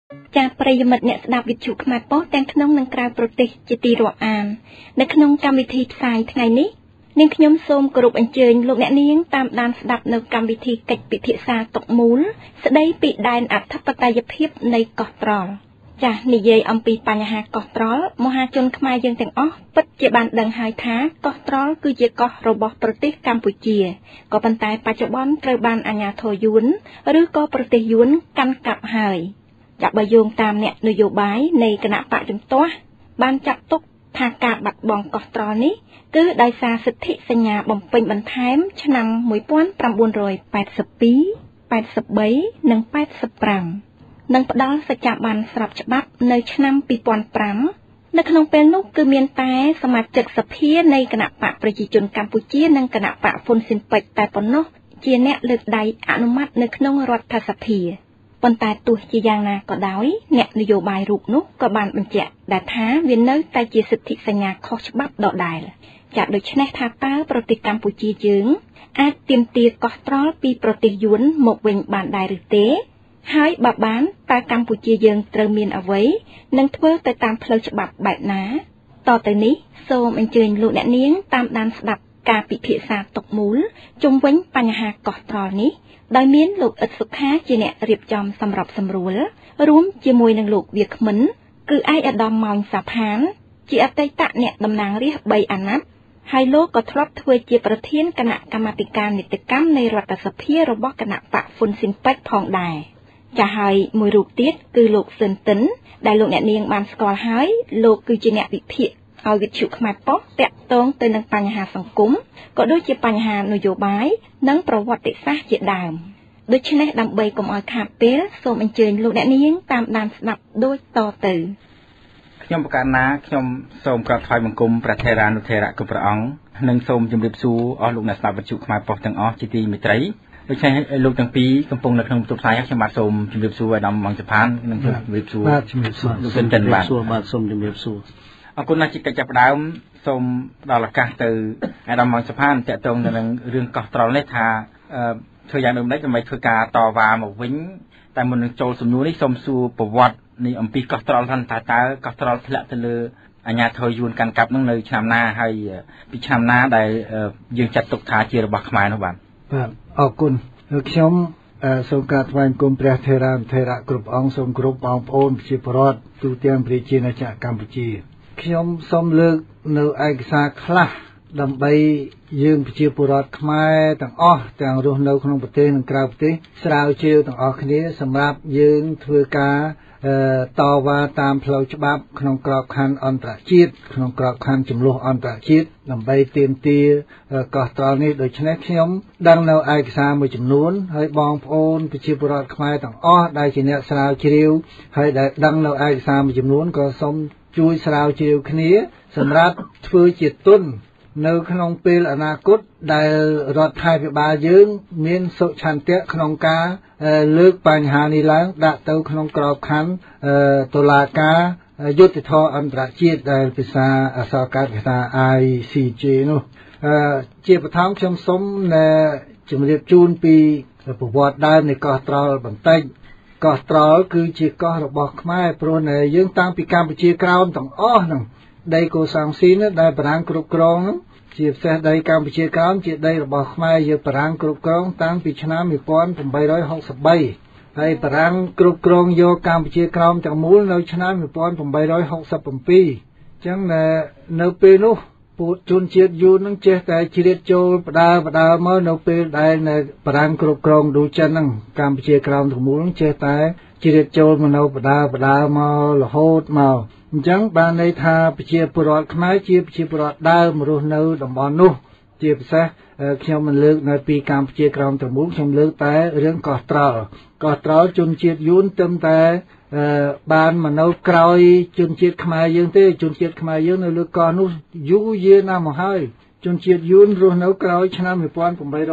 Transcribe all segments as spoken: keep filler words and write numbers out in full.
ចាប្រិយមិត្តអ្នកស្ដាប់វិទ្យុខ្មែរប៉ុស្តិ៍ទាំងក្នុងនិងក្រៅប្រទេសជាទីរាប់អាននៅក្នុងកម្មវិធីផ្សាយថ្ងៃនេះនាងខ្ញុំសូមគោរពអញ្ជើញលោកអ្នកនាងតាមដានស្ដាប់នៅកម្មវិធីកិច្ចពិភាក្សាតុកមូលស្ដីពីដែនអធិបតេយ្យភាពនៃកោះត្រល់ចាស់និយាយអំពីបញ្ហាកោះត្រល់មហាជនខ្មែរយើងទាំងអស់ពិតជាបានដឹងហើយថាកោះត្រល់គឺជាកោះរបស់ប្រទេសកម្ពុជាក៏ប៉ុន្តែបច្ចុប្បន្នត្រូវបានអាជ្ញាធរយួនឬក៏ប្រទេសយួនកាន់កាប់ហើយចាក់បើយោងតាមអ្នកនយោបាយនៃគណៈបកជំទាស់បានចាត់ទុកថាការបាត់បង់កោះត្រល់នេះគឺដោយសារសិទ្ធិសញ្ញាបំពេញបន្ថែមឆ្នាំmột nghìn chín trăm tám mươi hai 83 និង85និងផ្ដល់សច្ចាប័នស្របច្បាប់នៅឆ្នាំពីរពាន់ប្រាំនៅក្នុងពេលនោះគឺមានតែសមាជិកសភានៃគណៈបកប្រជាជនកម្ពុជានិងគណៈបកហ៊ុនស៊ិនប៉ិចតែប៉ុណ្ណោះជាអ្នកលើកដៃអនុម័តនៅក្នុងរដ្ឋសភាប៉ុន្តែទោះជាយ៉ាងណាក៏ដោយអ្នកនយោបាយរូបនោះក៏បានបញ្ជាក់ដែរថាវានៅតែជាសិទ្ធិសញ្ញាខុសច្បាប់ដដែលចាដូច្នេះថាតើប្រទេសកម្ពុជាយើងអាចទាមទារកោះត្រល់ពីប្រទេសយួនមកវិញបានដែរឬទេហើយបើបានតើកម្ពុជាយើងត្រូវមានអ្វីនិងធ្វើទៅតាមផ្លូវច្បាប់បែបណាតទៅនេះសូមអញ្ជើញលោកអ្នកនាងតាមដានស្ដាប់ការពិភាក្សាតុកមូលជុំវិញបញ្ហាកោះត្រល់នេះដោយមានលោកអ៊ិតសុខាជាអ្នករៀបចំសម្រាប់សម្រួលរួមជាមួយនឹងលោកវាគ្មិនគឺឯកឧត្តមម៉ោងសាផានជាអតីតអ្នកតំណាងរាស្ត្របីអាណត្តិហើយលោកក៏ធ្លាប់ធ្វើជាប្រធានគណៈកម្មាធិការនីតិកម្មនៃរដ្ឋសភារបស់គណៈបកហ៊ុនស៊ិនប៉ិចផងដែរចាហើយមួយរូបទៀតគឺលោកស៊ិនតិនដែលលោកអ្នកនាងបានស្គាល់ហើយលោកគឺជាអ្នកវិភាគឲ្យវិទ្យុខ្មែរប៉ុស្តិ៍តាក់ទងទៅនឹងបញ្ហាសង្គមក៏ដូចជាបញ្ហានយោបាយនិងប្រវត្តិសាស្ត្រជាដើមដូច្នេះដើម្បីកុំឲ្យខាតពេលសូមអញ្ជើញលោកអ្នកនាងតាមដានស្ដាប់ដូចតទៅខ្ញុំប្រកាសណាខ្ញុំសូមក្រាបថ្វាយបង្គំព្រះថេរានុថេរៈគ្រប់ព្រះអង្គនិងសូមជម្រាបសួរអស់លោកអ្នកស្ដាប់វិទ្យុខ្មែរប៉ុស្តិ៍ទាំងអស់ជាទីមេត្រីដូច្នេះលោកទាំងពីរកំពុងនៅក្នុងបន្ទប់ផ្សាយខ្ញុំបាទសូមជម្រាបសួរអាដាមម៉ងចផាននិងជម្រាបសួរបាទជម្រាបសួរលោកសិនតិនបាទសួរបាទសូមជម្រាបសួរអរគុណណាស់ជាកិច្ចចាប់ផ្ដើមសូមផ្ដល់ឱកាសទៅអាដាមម៉ងចផានតាក់ទងទៅនឹងរឿងកោះត្រល់នេះថាធ្វើយ៉ាងដូចម្តេចដើម្បីធ្វើការតវ៉ាមកវិញតែមុននឹងចូលសំណួរនេះសូមសួរប្រវត្តិនេះអំពីកោះត្រល់ថាតើតើកោះត្រល់ធ្លាក់ទៅលើអាជ្ញាធរយួនកាន់កាប់នឹងនៅឆ្នាំណាហើយពីឆ្នាំណាដែលយើងចាត់ទុកថាជារបស់ខ្មែរនោះបាទបាទអរគុណខ្ញុំសូមក្រាបថ្វាយបង្គំព្រះថេរានុថេរៈគ្រប់អង្គសូមគោរពបងប្អូនប្រជាពលរដ្ឋទូទាំងប្រជាណាចក្រកម្ពុជាខ្ញុំសូមលើកនៅឯកសារខ្លះដើម្បីយើងប្រជាពលរដ្ឋខ្មែរទាំងអស់ទាំងរស់នៅក្នុងប្រទេសនិងក្រៅប្រទេសស្រាវជ្រាវទាំងអស់គ្នាសម្រាប់យើងធ្វើការតវ៉ាតាមផ្លូវច្បាប់ក្នុងក្របខ័ណ្ឌអន្តរជាតិក្នុងក្របខ័ណ្ឌចំនួនអន្តរជាតិដើម្បីទាមទារកោះត្រល់នេះដូច្នេះខ្ញុំដឹងនៅឯកសារមួយចំនួនហើយបងប្អូនប្រជាពលរដ្ឋខ្មែរទាំងអស់ដែលជាអ្នកស្រាវជ្រាវហើយដែលដឹងនៅឯកសារមួយចំនួនក៏សូមជួយស្រាវជ្រាវគ្នាសម្រាប់ធ្វើជាទុននៅក្នុងពេលអនាគតដែលរដ្ឋាភិបាលយើងមានសុឆន្ទៈក្នុងការលើកបញ្ហានេះឡើងដាក់ទៅក្នុងក្របខ័ណ្ឌតុលាការយុត្តិធម៌អន្តរជាតិដែលភាសាអក្សរកាត់គេថា I C J នោះជាបឋមខ្ញុំសូមជម្រាបជូនពីប្រវត្តិដើមនៃកោះត្រល់បន្តិចកោះត្រល់គឺជាកោះរបស់ខ្មែរព្រោះយើងតាំងពីកម្ពុជាក្រោមទាំងអស់ហ្នឹងដីកូសាំងស៊ីនដែលបារាំងគ្រប់គ្រងហ្នឹងជាពិសេសដីកម្ពុជាក្រោមជាដីរបស់ខ្មែរយើងបារាំងគ្រប់គ្រងតាំងពីឆ្នាំmột nghìn tám trăm sáu mươi baហើយបារាំងគ្រប់គ្រងយកកម្ពុជាក្រោមទាំងមូលនៅឆ្នាំmột nghìn tám trăm sáu mươi bảyអញ្ចឹងនៅពេលនោះពួកជនជាតិយួននឹងចេះតែជ្រៀតចូលបដាបដាមកនៅពេលដែលបារាំងគ្រប់គ្រងឌូចិនហ្នឹងកម្ពុជាក្រោមទាំងមូលនឹងចេះតែជ្រៀតចូលមកនៅបដាបដាមករហូតមកអញ្ចឹងបានន័យថាប្រជាពលរដ្ឋខ្មែរជាប្រជាពលរដ្ឋដើមរស់នៅតំបន់នោះជាពិសេសខ្ញុំមិនលើកនៅពីកម្ពុជាក្រោមទាំងមូលខ្ញុំលើកតែរឿងកោះត្រល់កោះត្រល់ជនជាតិយួនទឹមតែបានមកនៅក្រោយជនជាតិខ្មែរយើងទេជនជាតិខ្មែរយើងនៅលើកោះនោះយូរយារណាស់មកហើយជនជាតិយួនរស់នៅក្រោយឆ្នាំmột nghìn tám trăm sáu mươi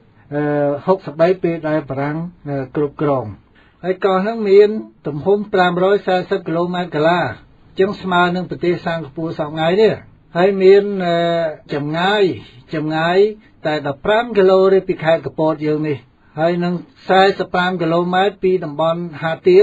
baពេលដែលបារាំងគ្រប់គ្រងហើយកោះហ្នឹងមានទំហំ540គីឡូម៉ែត្រកាឡាចឹងស្មើនឹងប្រទេសសិង្ហបុរីសប្តាហ៍ថ្ងៃនេះហើយមានចម្ងាយចម្ងាយតែ15គីឡូទេពីខេត្តកពតយើងនេះហើយនឹង45គីឡូម៉ែត្រពីតំបន់ហាទៀង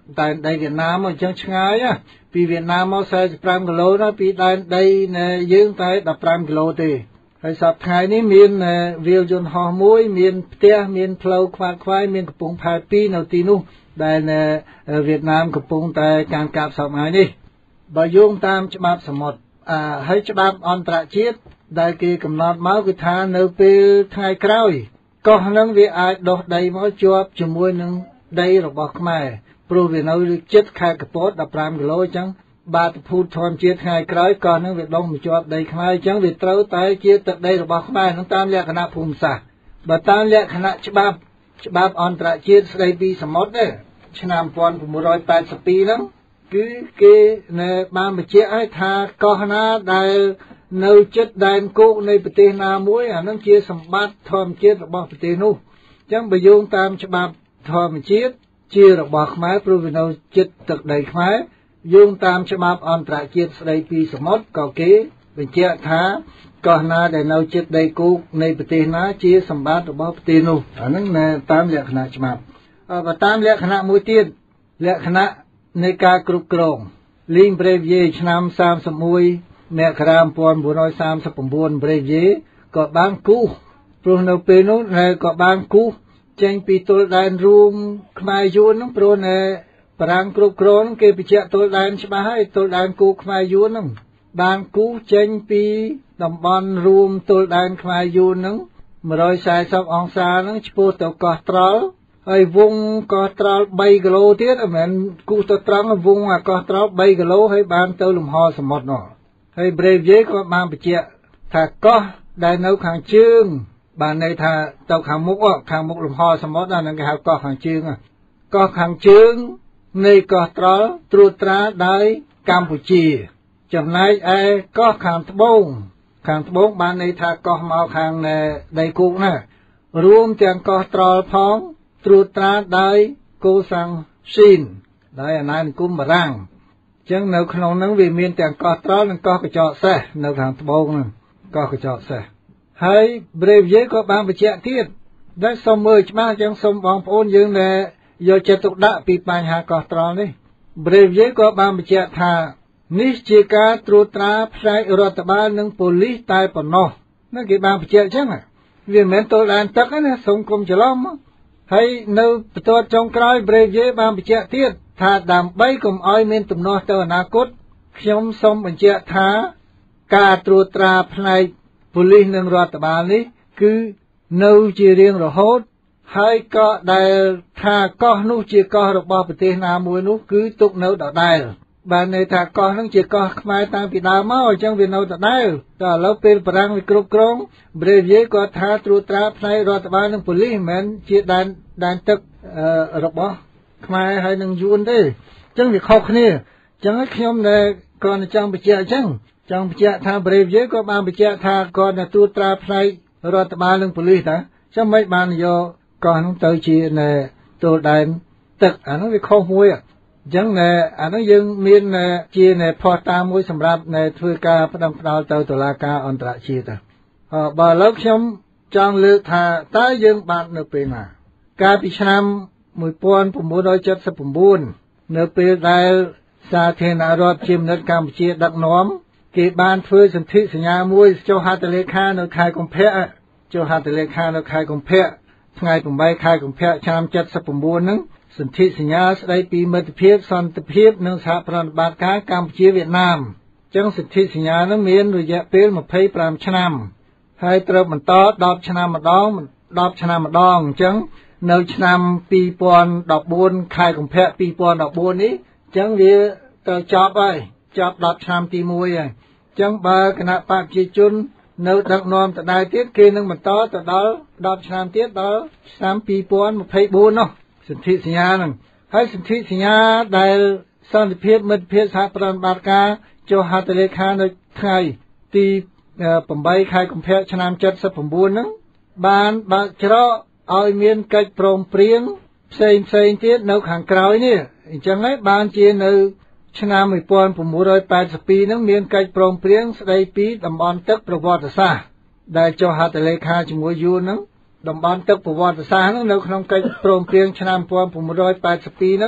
តែនដីវៀតណាមអញ្ចឹងឆ្ងាយពីវៀតណាមមកสี่สิบห้าគីឡូណាពីដែនដីយើងតែสิบห้าគីឡូទេហើយសប្តាហ៍នេះមានវាលយន្តហោះមួយមានផ្ទះមានផ្លូវខ្វាត់ខ្វាយមានកំពង់ផែពីរនៅទីនោះដែលវៀតណាមកំពុងតែការកាប់សប្តាហ៍នេះបើយោងតាមច្បាប់សមុទ្រអាហើយច្បាប់អន្តរជាតិដែលគេកំណត់មកគឺថានៅពេលថ្ងៃក្រោយកោះនឹងវាអាចដុះដីមកជាប់ជាមួយនឹងដីរបស់ខ្មែរព្រោះវានៅជិតខេត្តកពតสิบห้าគីឡូអញ្ចឹងបាតុភូតធម្មជាតិថ្ងៃក្រោយកោះនឹងវាដុះមកជាប់ដីខ្មែរអញ្ចឹងវាត្រូវតែជាទឹកដីរបស់ខ្មែរនឹងតាមលក្ខណៈភូមិសាស្ត្របើតាមលក្ខណៈច្បាប់ច្បាប់អន្តរជាតិស្តីពីសមុទ្រនេះឆ្នាំmột nghìn chín trăm tám mươi haiហ្នឹងគឺគេបានបញ្ជាក់ឲ្យថាកោះណាដែលនៅជិតដែនគោកនៃប្រទេសណាមួយអានឹងជាសម្បត្តិធម្មជាតិរបស់ប្រទេសនោះអញ្ចឹងបើយោងតាមច្បាប់ធម្មជាតិជារបស់ខ្មែរព្រោះវានៅជិតទឹកដីខ្មែរយោងតាមច្បាប់អន្តរជាតិស្តីពីសមុទ្រក៏គេបញ្ជាក់ថាកោះណាដែលនៅជិតដីគោកនៃប្រទេសណាជាសម្បត្តិរបស់ប្រទេសនោះអានឹងតាមលក្ខណៈច្បាប់បើតាមលក្ខណៈមួយទៀតលក្ខណៈនៃការគ្រប់គ្រងលីងប្រេវីឆ្នាំសាមសិបមួយមករាmột nghìn chín trăm三十九ប្រេវីក៏បានគូសព្រោះនៅពេលនោះក៏បានគូសចេញពីទល់ដែនរួមខ្មែរយួនហ្នឹងព្រោះនៅបារាំងគ្រប់គ្រងគេបញ្ជាក់ទល់ដែនច្បាស់ហើយទល់ដែនគូខ្មែរយួនហ្នឹងបានគូសចេញពីតំបន់រួមទល់ដែនខ្មែរយួនហ្នឹងmột trăm bốn mươiអង្សាហ្នឹងឆ្ពោះទៅកោះត្រល់ហើយវងកោះត្រល់3គីឡូទៀតមិនមែនគូសទៅត្រង់វងអាកោះត្រល់3គីឡូហើយបានទៅលំហសមុទ្រនោះហើយប្រេវីក៏បានបញ្ជាក់ថាកោះដែលនៅខាងជើងបានន័យថាទៅខាងមុខខាងមុខលំហសមុទ្រហ្នឹងគេហៅកោះខាងជើងកោះខាងជើងនៃកោះត្រល់ត្រួតត្រាដោយកម្ពុជាចំណែកឯកោះខាងត្បូងខាងត្បូងបានន័យថាកោះមកខាងដីគោកណារួមទាំងកោះត្រល់ផងត្រួតត្រាដោយកូសាំងស៊ីនដោយអាណានិគមបារាំងអញ្ចឹងនៅក្នុងហ្នឹងវាមានទាំងកោះត្រល់និងកោះកញ្ចក់សេះនៅខាងត្បូងហ្នឹងកោះកញ្ចក់សេះហើយប្រេវីក៏បានបញ្ជាក់ទៀតដែលសូមមើលច្បាស់អញ្ចឹងសូមបងប្អូនយើងដែលយកចិត្តទុកដាក់ពីបញ្ហាកោះត្រល់នេះប្រេវីក៏បានបញ្ជាក់ថានេះជាការត្រួតត្រាផ្នែករដ្ឋបាលនិងប៉ូលីសតែប៉ុណ្ណោះនោះគេបានបញ្ជាក់អញ្ចឹងវាមិនមែនទល់ដែនទឹកទេណាសូមកុំច្រឡំហើយនៅបន្ទាត់ចុងក្រោយប្រេវីបានបញ្ជាក់ទៀតថាដើម្បីកុំឲ្យមានទំនាស់ទៅអនាគតខ្ញុំសូមបញ្ជាក់ថាការត្រួតត្រាផ្នែកប៉ូលីសនិងរដ្ឋបាលនេះគឺនៅជារៀងរហូតហើយក៏ដែលថាកោះនោះជាកោះរបស់ប្រទេសណាមួយនោះគឺទុកនៅដដែលបានន័យថាកោះនឹងជាកោះខ្មែរតាំងពីដើមមកអញ្ចឹងវានៅដដែលតែឥឡូវពេលបារាំងវាគ្រប់គ្រងប្រេវីគាត់ថាត្រួតត្រាផ្នែករដ្ឋបាលនិងប៉ូលីសមិនមែនជាដែនដែនទឹករបស់ខ្មែរហើយនឹងយួនទេអញ្ចឹងវាខុសគ្នាអញ្ចឹងខ្ញុំដែលគ្រាន់តែចង់បញ្ជាក់អញ្ចឹងចង់បញ្ជាក់ថាប្រេវីក៏បានបញ្ជាក់ថាគាត់ត្រួតត្រាផ្នែករដ្ឋបាលនិងប៉ូលីសតាចាំមិនបានយកកោះនោះទៅជានៅទល់ដែនទឹកអានោះវាខុសមួយអញ្ចឹងអានោះយើងមានជាផុសតាមមួយសម្រាប់ធ្វើការផ្ដំផ្ដោតទៅតុលាការអន្តរជាតិបើឥឡូវខ្ញុំចង់លើកថាតើយើងបាននៅពេលណាកាលពីឆ្នាំmột nghìn chín trăm bảy mươi chínនៅពេលដែលសាធារណរដ្ឋជាមនិតកម្ពុជាដឹកនាំគេបានធ្វើសន្ធិសញ្ញាមួយចុះហត្ថលេខានៅខែកុម្ភៈចុះហត្ថលេខានៅខែកុម្ភៈថ្ងៃ8ខែកុម្ភៈឆ្នាំเจ็ดสิบเก้าហ្នឹងសន្ធិសញ្ញាស្តីពីមិត្តភាពសន្តិភាពនិងសហប្រតិបត្តិការកម្ពុជាវៀតណាមអញ្ចឹងសន្ធិសញ្ញាហ្នឹងមានរយៈពេលยี่สิบห้าឆ្នាំហើយត្រូវបន្តដប់ឆ្នាំម្ដងដប់ឆ្នាំម្ដងអញ្ចឹងនៅឆ្នាំtwo thousand fourteenខែកុម្ភៈtwo thousand fourteenនេះអញ្ចឹងវាទៅចប់ហើយចប់ដប់ឆ្នាំទីoneហើយអញ្ចឹងបើគណៈបព្វជិជននៅដឹកនាំដដែលទៀតគេនឹងបន្តទៅដល់ដប់ឆ្នាំទៀតដល់ឆ្នាំtwo thousand twenty-fourនោះសន្ធិសញ្ញាហ្នឹងហើយសន្ធិសញ្ញាដែលសន្តិភាពមិត្តភាពសហប្រតិបត្តិការចុះហត្ថលេខានៅថ្ងៃទីeightខែកុម្ភៈឆ្នាំเจ็ดสิบเก้าហ្នឹងបានបើកច្រកឲ្យមានកិច្ចព្រមព្រៀងផ្សេងផ្សេងទៀតនៅខាងក្រោយនេះអញ្ចឹងហើយបានជានៅឆ្នាំnineteen eighty-twoហ្នឹងមានកិច្ចព្រមព្រៀងស្តីពីតំបន់ទឹកប្រវត្តិសាស្ត្រដែលចុះហត្ថលេខាជាមួយយួនហ្នឹងតំបន់ទឹកប្រវត្តិសាស្ត្រហ្នឹងនៅក្នុងកិច្ចព្រមព្រៀងឆ្នាំnineteen eighty-twoហ្នឹង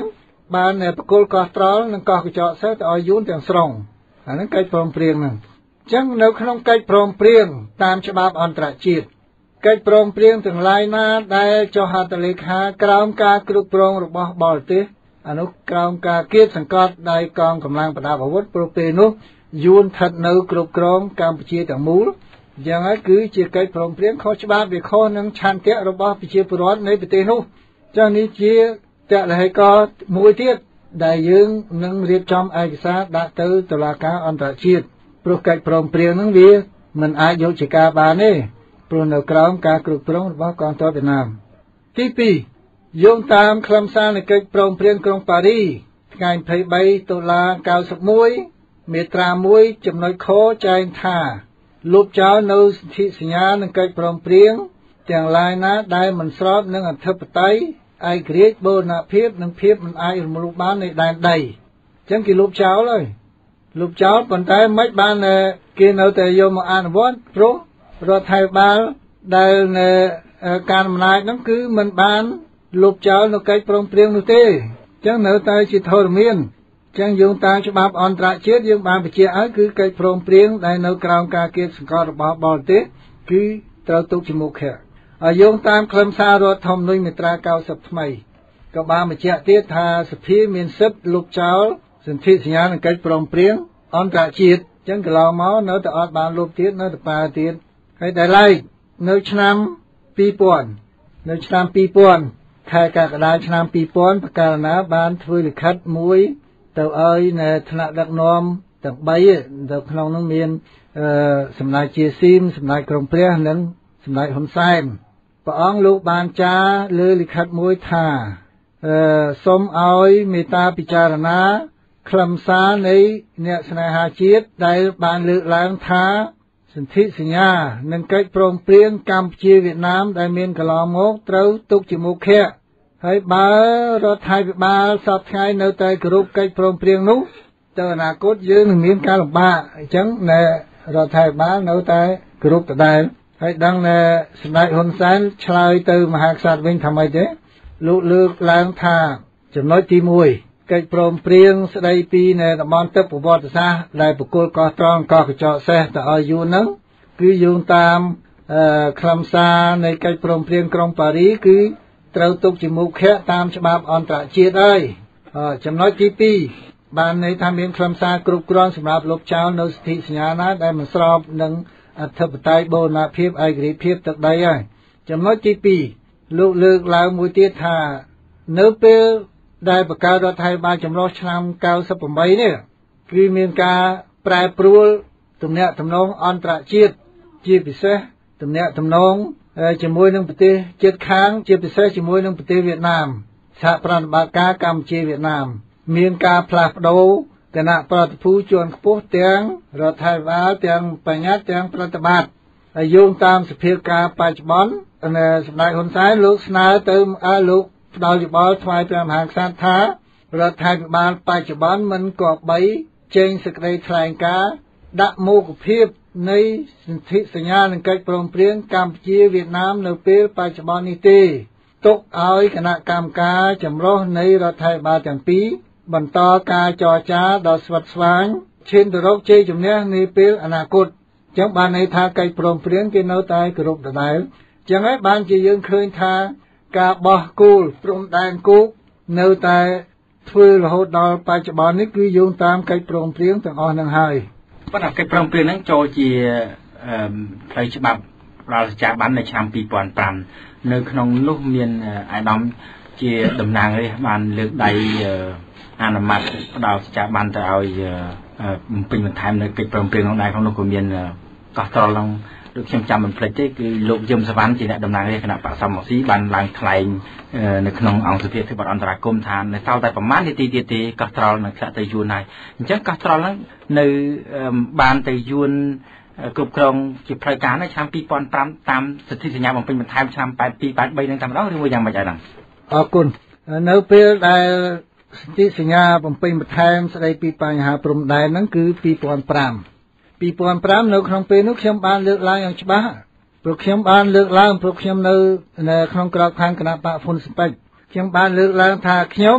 បានបកគលកោះត្រល់និងកោះកញ្ចក់សេះទៅឲ្យយួនទាំងស្រុងអាហ្នឹងកិច្ចព្រមព្រៀងហ្នឹងអញ្ចឹងនៅក្នុងកិច្ចព្រមព្រៀងតាមច្បាប់អន្តរជាតិកិច្ចព្រមព្រៀងទាំងឡាយណាដែលចុះហត្ថលេខាក្រោមការគ្រប់គ្រងរបស់បរទេសអានោះក្រោមការគៀបសង្កត់ដោយកងកម្លាំងប្រដាប់អាវុធព្រោះពេលនោះយួនស្ថិតនៅគ្រប់គ្រងកម្ពុជាទាំងមូលអញ្ចឹងហើយគឺជាកិច្ចព្រមព្រៀងខុសច្បាប់វាខុសនឹងឆន្ទៈរបស់ប្រជាពលរដ្ឋនៃប្រទេសនោះចឹងនេះជាតលហេកមួយទៀតដែលយើងនឹងរៀបចំឯកសារដាក់ទៅតុលាការអន្តរជាតិព្រោះកិច្ចព្រមព្រៀងហ្នឹងវាមិនអាចយកជាការបានទេព្រោះនៅក្រោមការគ្រប់គ្រងរបស់កងទ័ពវៀតណាមទីពីរយោងតាមខ្លឹមសារនៃកិច្ចព្រមព្រៀងក្រុងប៉ារីថ្ងៃยี่สิบสามតុលាเก้าสิบเอ็ดមាត្រាមួយចំណុចខចែងថាលុបចោលនៅសន្ធិសញ្ញានិងកិច្ចព្រមព្រៀងទាំងឡាយណាដែលមិនស្របនឹងអធិបតេយ្យឯករាជ្យបូរណភាពនិងភាពមិនអាចរំលោភបាននៃដែនដីអញ្ចឹងគេលុបចោលហើយលុបចោលប៉ុន្តែមិនបានគេនៅតែយកមកអនុវត្តព្រោះរដ្ឋាភិបាលដែលការអំណាចហ្នឹងគឺមិនបានលុបចោលនៅកិច្ចព្រមព្រៀងនោះទេអញ្ចឹងនៅតែជាធរមានអញ្ចឹងយោងតាមច្បាប់អន្តរជាតិយើងបានបញ្ជាក់ឲ្យគឺកិច្ចព្រមព្រៀងដែលនៅក្រោមការគៀបសង្កត់របស់បរទេសគឺត្រូវទុកជាមុខៈហើយយោងតាមខ្លឹមសាររដ្ឋធម្មនុញ្ញមាត្រាเก้าสิบថ្មីក៏បានបញ្ជាក់ទៀតថាសភាមានសិទ្ធិលុបចោលសន្ធិសញ្ញានិងកិច្ចព្រមព្រៀងអន្តរជាតិអញ្ចឹងកន្លងមកនៅតែអត់បានលុបទៀតនៅតែប្រើទៀតហើយដែលឡែកនៅឆ្នាំពីរពាន់នៅឆ្នាំពីរពាន់ខែកក្កដាឆ្នាំពីរពាន់បកាលណាបានធ្វើលិខិតមួយទៅឲ្យនៅថ្នាក់ដឹកនាំទាំងបីទៅក្នុងនោះមានអឺសម្ដេចជាស៊ីមសម្ដេចក្រមព្រះនិងសម្ដេចហ៊ុនសែនព្រះអង្គលោកបានចារលើលិខិតមួយថាអឺសូមឲ្យមេត្តាពិចារណាខ្លឹមសារនៃអ្នកស្នេហាជាតិដែលបានលើកឡើងថាសន្ធិសញ្ញានិងកិច្ចព្រមព្រៀងកម្ពុជាវៀតណាមដែលមានកន្លងមកត្រូវទុកជាមុខៈហើយបើរដ្ឋាភិបាលសពថ្ងៃនៅតែគោរពកិច្ចព្រមព្រៀងនោះទៅអនាគតយើងនឹងមានការលំបាកអញ្ចឹងនៅរដ្ឋាភិបាលនៅតែគោរពដដែលហើយដឹងថាសម្ដេចហ៊ុនសែនឆ្លើយទៅមហាក្សត្រវិញថាម៉េចទេលោកលើកឡើងថាចំណុចទីមួយកិច្ចព្រមព្រៀងស្ដីពីនៅតំបន់ទឹកប្រវត្តិសាស្ត្រដែលបកគលកោះត្រល់កោះកញ្ចក់សេះទៅឲ្យយួនហ្នឹងគឺយោងតាមខ្លឹមសារនៃកិច្ចព្រមព្រៀងក្រុងប៉ារីគឺត្រូវទុកជាមុខៈតាមច្បាប់អន្តរជាតិហើយចំណុចទីពីរបានន័យថាមានខ្លឹមសារគ្រប់គ្រាន់សម្រាប់លុបចោលនៅសន្ធិសញ្ញាណាដែលមិនស្របនឹងអធិបតេយ្យបូរណភាពឯករាជ្យភាពទឹកដីហើយចំណុចទីពីរលោកលើកឡើងមួយទៀតថានៅពេលដែលបង្កើតរដ្ឋាភិបាលចម្រុះឆ្នាំเก้าสิบแปดនេះគឺមានការប្រែប្រួលទំនាក់ទំនងអន្តរជាតិជាពិសេសទំនាក់ទំនងជាមួយនឹងប្រទេសជិតខាងជាពិសេសជាមួយនឹងប្រទេសវៀតណាមសហប្រតិបត្តិការកម្ពុជាវៀតណាមមានការផ្លាស់ប្ដូរគណៈប្រតិភូជាន់ខ្ពស់ទាំងរដ្ឋាភិបាលទាំងបញ្ញត្តិទាំងប្រតិបត្តិហើយយោងតាមសភាពការបច្ចុប្បន្នសម្ដេចហ៊ុនសែនលោកស្នើទៅឲ្យលោកផ្ដល់យោបល់ថ្វាយព្រះមហាក្សត្រថារដ្ឋាភិបាលបច្ចុប្បន្នមិនគប្បីចេញសេចក្តីថ្លែងការណ៍ដាក់មោគភាពនៃសន្ធិសញ្ញានិងកិច្ចព្រមព្រៀងកម្ពុជាវៀតណាមនៅពេលបច្ចុប្បន្ននេះទេទុកឲ្យគណៈកម្មការចម្រុះនៃរដ្ឋាភិបាលទាំងពីរបន្តការចរចាដ៏ស្វិតស្វាញឈានទៅរកជ័យជំនះនាពេលអនាគតអញ្ចឹងបានន័យថាកិច្ចព្រមព្រៀងគេនៅតែគោរពដដែលអញ្ចឹងហើយបានជាយើងឃើញថាការបោះគោលព្រំដែនគោកនៅតែធ្វើរហូតដល់បច្ចុប្បន្ននេះគឺយោងតាមកិច្ចព្រមព្រៀងទាំងអស់នឹងហើយប៉ុន្តែកិច្ចព្រមព្រៀងហ្នឹងចូលជាផ្លូវច្បាប់ដល់សេចក្ដីបាននៅឆ្នាំពីរពាន់ប្រាំនៅក្នុងនោះមានអាដាមជាតំណាងរាស្ត្របានលើកដៃអនុម័តផ្ដល់សេចក្ដីបានទៅឲ្យបំពេញបន្ថែមនៅកិច្ចព្រមព្រៀងនោះដែរក្នុងនោះក៏មានកោះត្រល់ឡើងដូចខ្ញុំចាំមិនភ្លេចទេគឺលោកយឹមសវណ្ណជាអ្នកតំណាងរាស្ត្រគណៈបក្សសមស៊ីបានឡើងថ្លែងនៅក្នុងអង្គសភាធ្វើបទអន្តរាគមន៍ថានៅសល់តែប្រមាណនាទីទៀតទេកោះត្រល់នឹងធ្លាក់ទៅយួនហើយអញ្ចឹងកោះត្រល់ហ្នឹងនៅបានទៅយួនគ្រប់គ្រងជាផ្លូវការនៅឆ្នាំពីរពាន់ប្រាំតាមសន្ធិសញ្ញាបំពេញបន្ថែមឆ្នាំแปดสอง แปดสามនឹងតែម្ដងឬមួយយ៉ាងម៉េចហ្នឹងអរគុណនៅពេលដែលសន្ធិសញ្ញាបំពេញបន្ថែមស្ដីពីបញ្ហាព្រំដែនហ្នឹងគឺពីរពាន់ប្រាំពីរពាន់ប្រាំនៅក្នុងពេលនោះខ្ញុំបានលើកឡើងយ៉ាងច្បាស់ព្រោះខ្ញុំបានលើកឡើងព្រោះខ្ញុំនៅក្នុងក្របខ័ណ្ឌគណៈបកហ៊ុនស៊ិនប៉ិចខ្ញុំបានលើកឡើងថាខ្ញុំ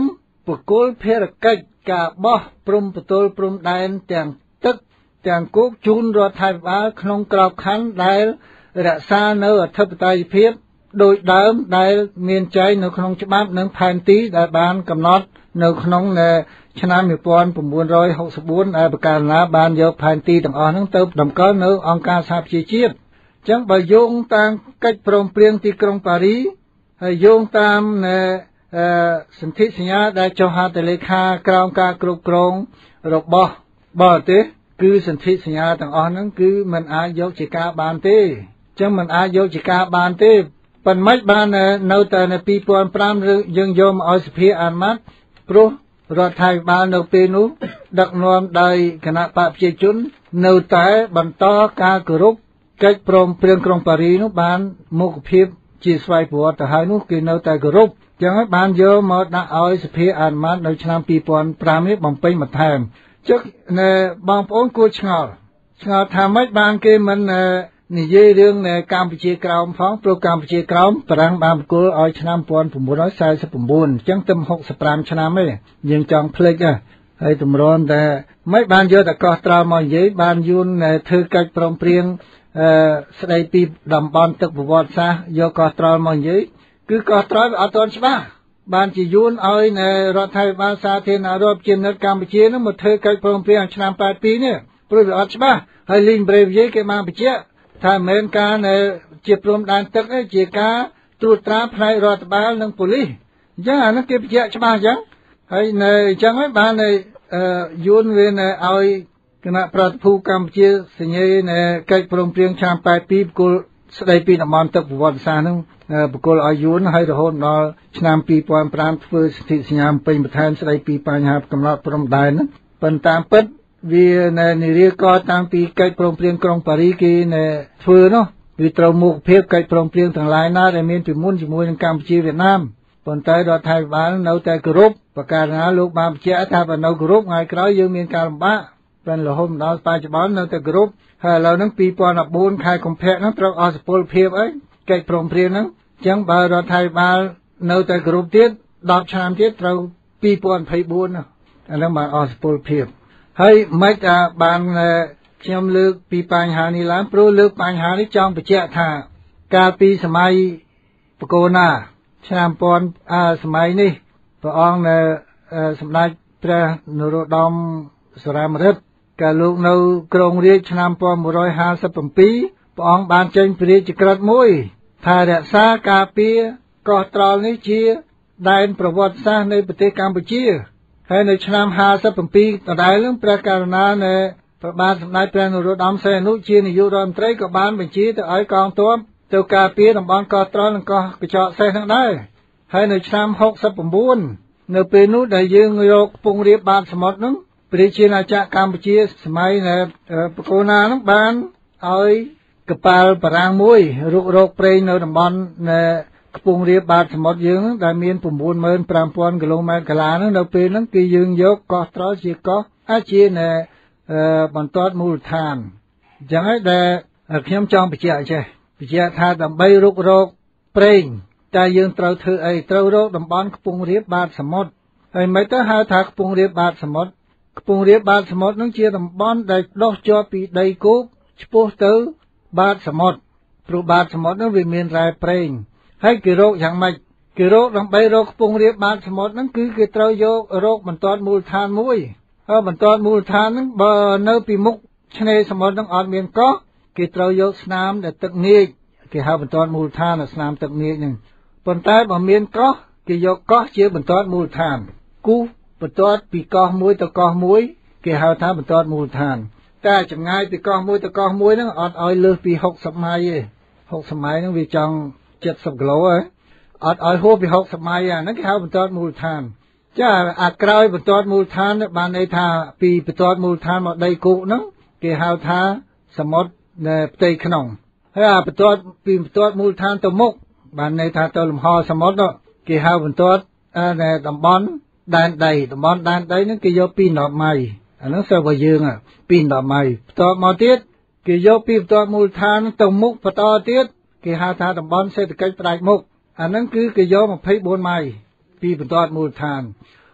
បកគលភារកិច្ចការបោះព្រំប្រទល់ព្រំដែនទាំងទឹកទាំងគោកជូនរដ្ឋាភិបាលក្នុងក្របខ័ណ្ឌដែលរក្សានៅអធិបតេយ្យភាពដោយដើមដែលមានចែងនៅក្នុងច្បាប់និងផែនទីដែលបានកំណត់នៅក្នុងឆ្នាំnineteen sixty-fourដែលប្រកាសណាបានយកផែនទីទាំងអស់ហ្នឹងទៅតម្កល់នៅអង្គការសហប្រជាជាតិអញ្ចឹងបើយោងតាមកិច្ចព្រមព្រៀងទីក្រុងប៉ារីហើយយោងតាមសន្ធិសញ្ញាដែលចុះហត្ថលេខាក្រោមការគ្រប់គ្រងរបស់បរទេសគឺសន្ធិសញ្ញាទាំងអស់ហ្នឹងគឺมันអាចយកជាការបានទេអញ្ចឹងมันអាចយកជាការបានទេប៉ុន្តែបាននៅតែនៅtwo thousand fiveយើងយកមកឲ្យសភាអនុម័តព្រោះរដ្ឋាភិបាលនៅពេលនោះដឹកនាំដោយគណៈបកប្រជាជននៅតែបន្តការគោរពកិច្ចព្រមព្រៀងក្រុងប៉ារីនោះបានមុខភាពជាស្វ័យប្រវត្តិទៅហើយនោះគេនៅតែគោរពអញ្ចឹងហើយបានយកមកដាក់ឲ្យសភាអនុម័តនៅឆ្នាំtwo thousand fiveនេះបំពេញបន្ថែមចុះបងប្អូនគួរឆ្ងល់ឆ្ងល់ថាម៉េចបានគេមិននិយាយរឿងកម្ពុជាក្រោមផងព្រោះកម្ពុជាក្រោមបារាំងបានបកគលឲ្យឆ្នាំnineteen forty-nineអញ្ចឹងទៅsixty-fiveឆ្នាំទេយើងចង់ភ្លេចហ៎ហើយតម្រាំតែមិនបានយកតកោះត្រល់មកនិយាយបានយួនធ្វើកិច្ចព្រមព្រៀងអឺស្ដីពីតំបន់ទឹកប្រវត្តិសាស្ត្រយកកោះត្រល់មកនិយាយគឺកោះត្រល់វាអត់ទាន់ច្បាស់បានជាយួនឲ្យរដ្ឋាភិបាលសាធារណរដ្ឋជានិតកម្ពុជានឹងមកធ្វើកិច្ចព្រមព្រៀងឆ្នាំeighty-twoនេះព្រោះវាអត់ច្បាស់ហើយលីងប្រេវយគេបានបញ្ជាក់ថាមិនមែនការជាព្រំដែនទឹកទេជាការត្រួតត្រាផ្នែករដ្ឋបាលនិងប៉ូលីសអញ្ចឹងអានោះគេបញ្ជាក់ច្បាស់អញ្ចឹងហើយនៅអញ្ចឹងហើយបានយួនវាឲ្យគណៈប្រតិភូកម្ពុជាសញ្ញេនៅកិច្ចព្រមព្រៀងឆ្នាំeighty-twoបកគលស្ដីពីតំបន់ទឹកប្រវត្តិសាស្ត្រហ្នឹងបកគលឲ្យយួនហើយរហូតដល់ឆ្នាំtwo thousand fiveធ្វើសន្ធិសញ្ញាពេញបន្ថែមស្ដីពីបញ្ហាកំណត់ព្រំដែនហ្នឹងប៉ុន្តែតាមពិតវានៅនិរាកតាំងពីកិច្ចព្រមព្រៀងក្រុងប៉ារីគេនៅធ្វើនោះវាត្រូវមុខភាពកិច្ចព្រមព្រៀងទាំងឡាយណាដែលមានពីមុនជាមួយនឹងកម្ពុជាវៀតណាមប៉ុន្តែរដ្ឋាភិបាលនៅតែគោរពប្រកាសណាលោកបានបញ្ជាក់ថាបើនៅគោរពថ្ងៃក្រោយយើងមានការលំបាកប៉ុន្តែរហូតដល់បច្ចុប្បន្ននៅតែគោរពហើយឥឡូវហ្នឹងtwo thousand fourteenខែកុម្ភៈហ្នឹងត្រូវអស់សុពលភាពអីកិច្ចព្រមព្រៀងហ្នឹងអញ្ចឹងបើរដ្ឋាភិបាលនៅតែគោរពទៀតtenឆ្នាំទៀតត្រូវtwo thousand twenty-fourណាអាហ្នឹងបានអស់សុពលភាពហើយមិនថាបានខ្ញុំលើកពីបញ្ហានេះឡើងព្រោះលើកបញ្ហានេះចង់បញ្ជាក់ថាកាលពីសម័យបកូនណាឆ្នាំពាន់អាសម័យនេះព្រះអង្គនៅសម្ដេចព្រះនរោត្តមសរាមរិទ្ធកាលលោកនៅក្រុងរាជឆ្នាំnineteen fifty-sevenព្រះអង្គបានចេញព្រះរាជក្រឹត្យមួយថារក្សាការពារកោះត្រល់នេះជាដែនប្រវត្តិសាស្ត្រនៃប្រទេសកម្ពុជាហើយនៅឆ្នាំfifty-sevenដដែលនឹងព្រះករុណានៃព្រះបាទសម្ដេចព្រះនរោត្តមសីហនុជានាយករដ្ឋមន្ត្រីក៏បានបញ្ជាទៅឲ្យកងទ័ពទៅការពារតំបន់កោះត្រល់និងកោះកញ្ចក់សេះហ្នឹងដែរហើយនៅឆ្នាំsixty-nineនៅពេលនោះដែលយើងយកខ្ពង់រាបបាតសមុទ្រហ្នឹងព្រះជាណាចក្រកម្ពុជាសម័យនៃបកូណាហ្នឹងបានឲ្យកប៉ាល់បារាំងមួយរុករកប្រេងនៅតំបន់នៃខ្ពង់រាបបាតសមុទ្រយើងដែលមានnine thousand five hundredគីឡូម៉ែត្រកាឡាហ្នឹងនៅពេលហ្នឹងគឺយើងយកកោះត្រល់ជាកោះអាចជានៅបន្ទាត់មូលដ្ឋានអញ្ចឹងហើយដែលខ្ញុំចង់បញ្ជាក់ចេះបញ្ជាក់ថាដើម្បីរុករកប្រេងតែយើងត្រូវធ្វើអីត្រូវរកតំបន់ខ្ពង់រាបបាតសមុទ្រហើយមិនទៅហៅថាខ្ពង់រាបបាតសមុទ្រខ្ពង់រាបបាតសមុទ្រហ្នឹងជាតំបន់ដែលដុះជាប់ពីដីគោកឆ្ពោះទៅបាតសមុទ្រព្រោះបាតសមុទ្រហ្នឹងវាមានរ៉ែប្រេងហើយគេរកយ៉ាងម៉េចគេរកដើម្បីរកខ្ពង់រាបបាតសមុទ្រហ្នឹងគឺគេត្រូវយករកបន្ទាត់មូលដ្ឋានមួយហើយបន្ទាត់មូលដ្ឋានហ្នឹងបើនៅពីមុខឆ្នេរសមុទ្រហ្នឹងអត់មានកោះគេត្រូវយកស្នាមដែលទឹកនាចគេហៅបន្ទាត់មូលដ្ឋានស្នាមទឹកនាចហ្នឹងប៉ុន្តែបើមានកោះគេយកកោះជាបន្ទាត់មូលដ្ឋានគូសបន្ទាត់ពីកោះមួយទៅកោះមួយគេហៅថាបន្ទាត់មូលដ្ឋានតែចម្ងាយពីកោះមួយទៅកោះមួយហ្នឹងអត់ឲ្យលើសពីsixtyម៉ៃទេsixtyម៉ៃហ្នឹងវាចង់seventyគីឡូហ៎អត់ឲ្យហួសពីsixtyម៉ៃអាហ្នឹងគេហៅបន្ទាត់មូលដ្ឋានចាអាក្រោយបន្ទាត់មូលដ្ឋានបានន័យថាពីបន្ទាត់មូលដ្ឋានមកដីគោកហ្នឹងគេហៅថាសមុទ្រនៅផ្ទៃក្នុងហើយអាបន្ទាត់ពីបន្ទាត់មូលដ្ឋានទៅមុខបានន័យថាទៅលំហសមុទ្រគេហៅបន្ទាត់នៅតំបន់ដែនដីតំបន់ដែនដីហ្នឹងគេយកtwo hundredម៉ៃអាហ្នឹងសិស្សរបស់យើងtwo hundredម៉ៃបន្ទាប់មកទៀតគេយកពីបន្ទាត់មូលដ្ឋានទៅមុខបន្តទៀតគេហៅថាតំបន់សេដ្ឋកិច្ចផ្ដាច់មុខអាហ្នឹងគឺគេយកtwenty-fourម៉ៃពីបន្ទាត់មូលដ្ឋាន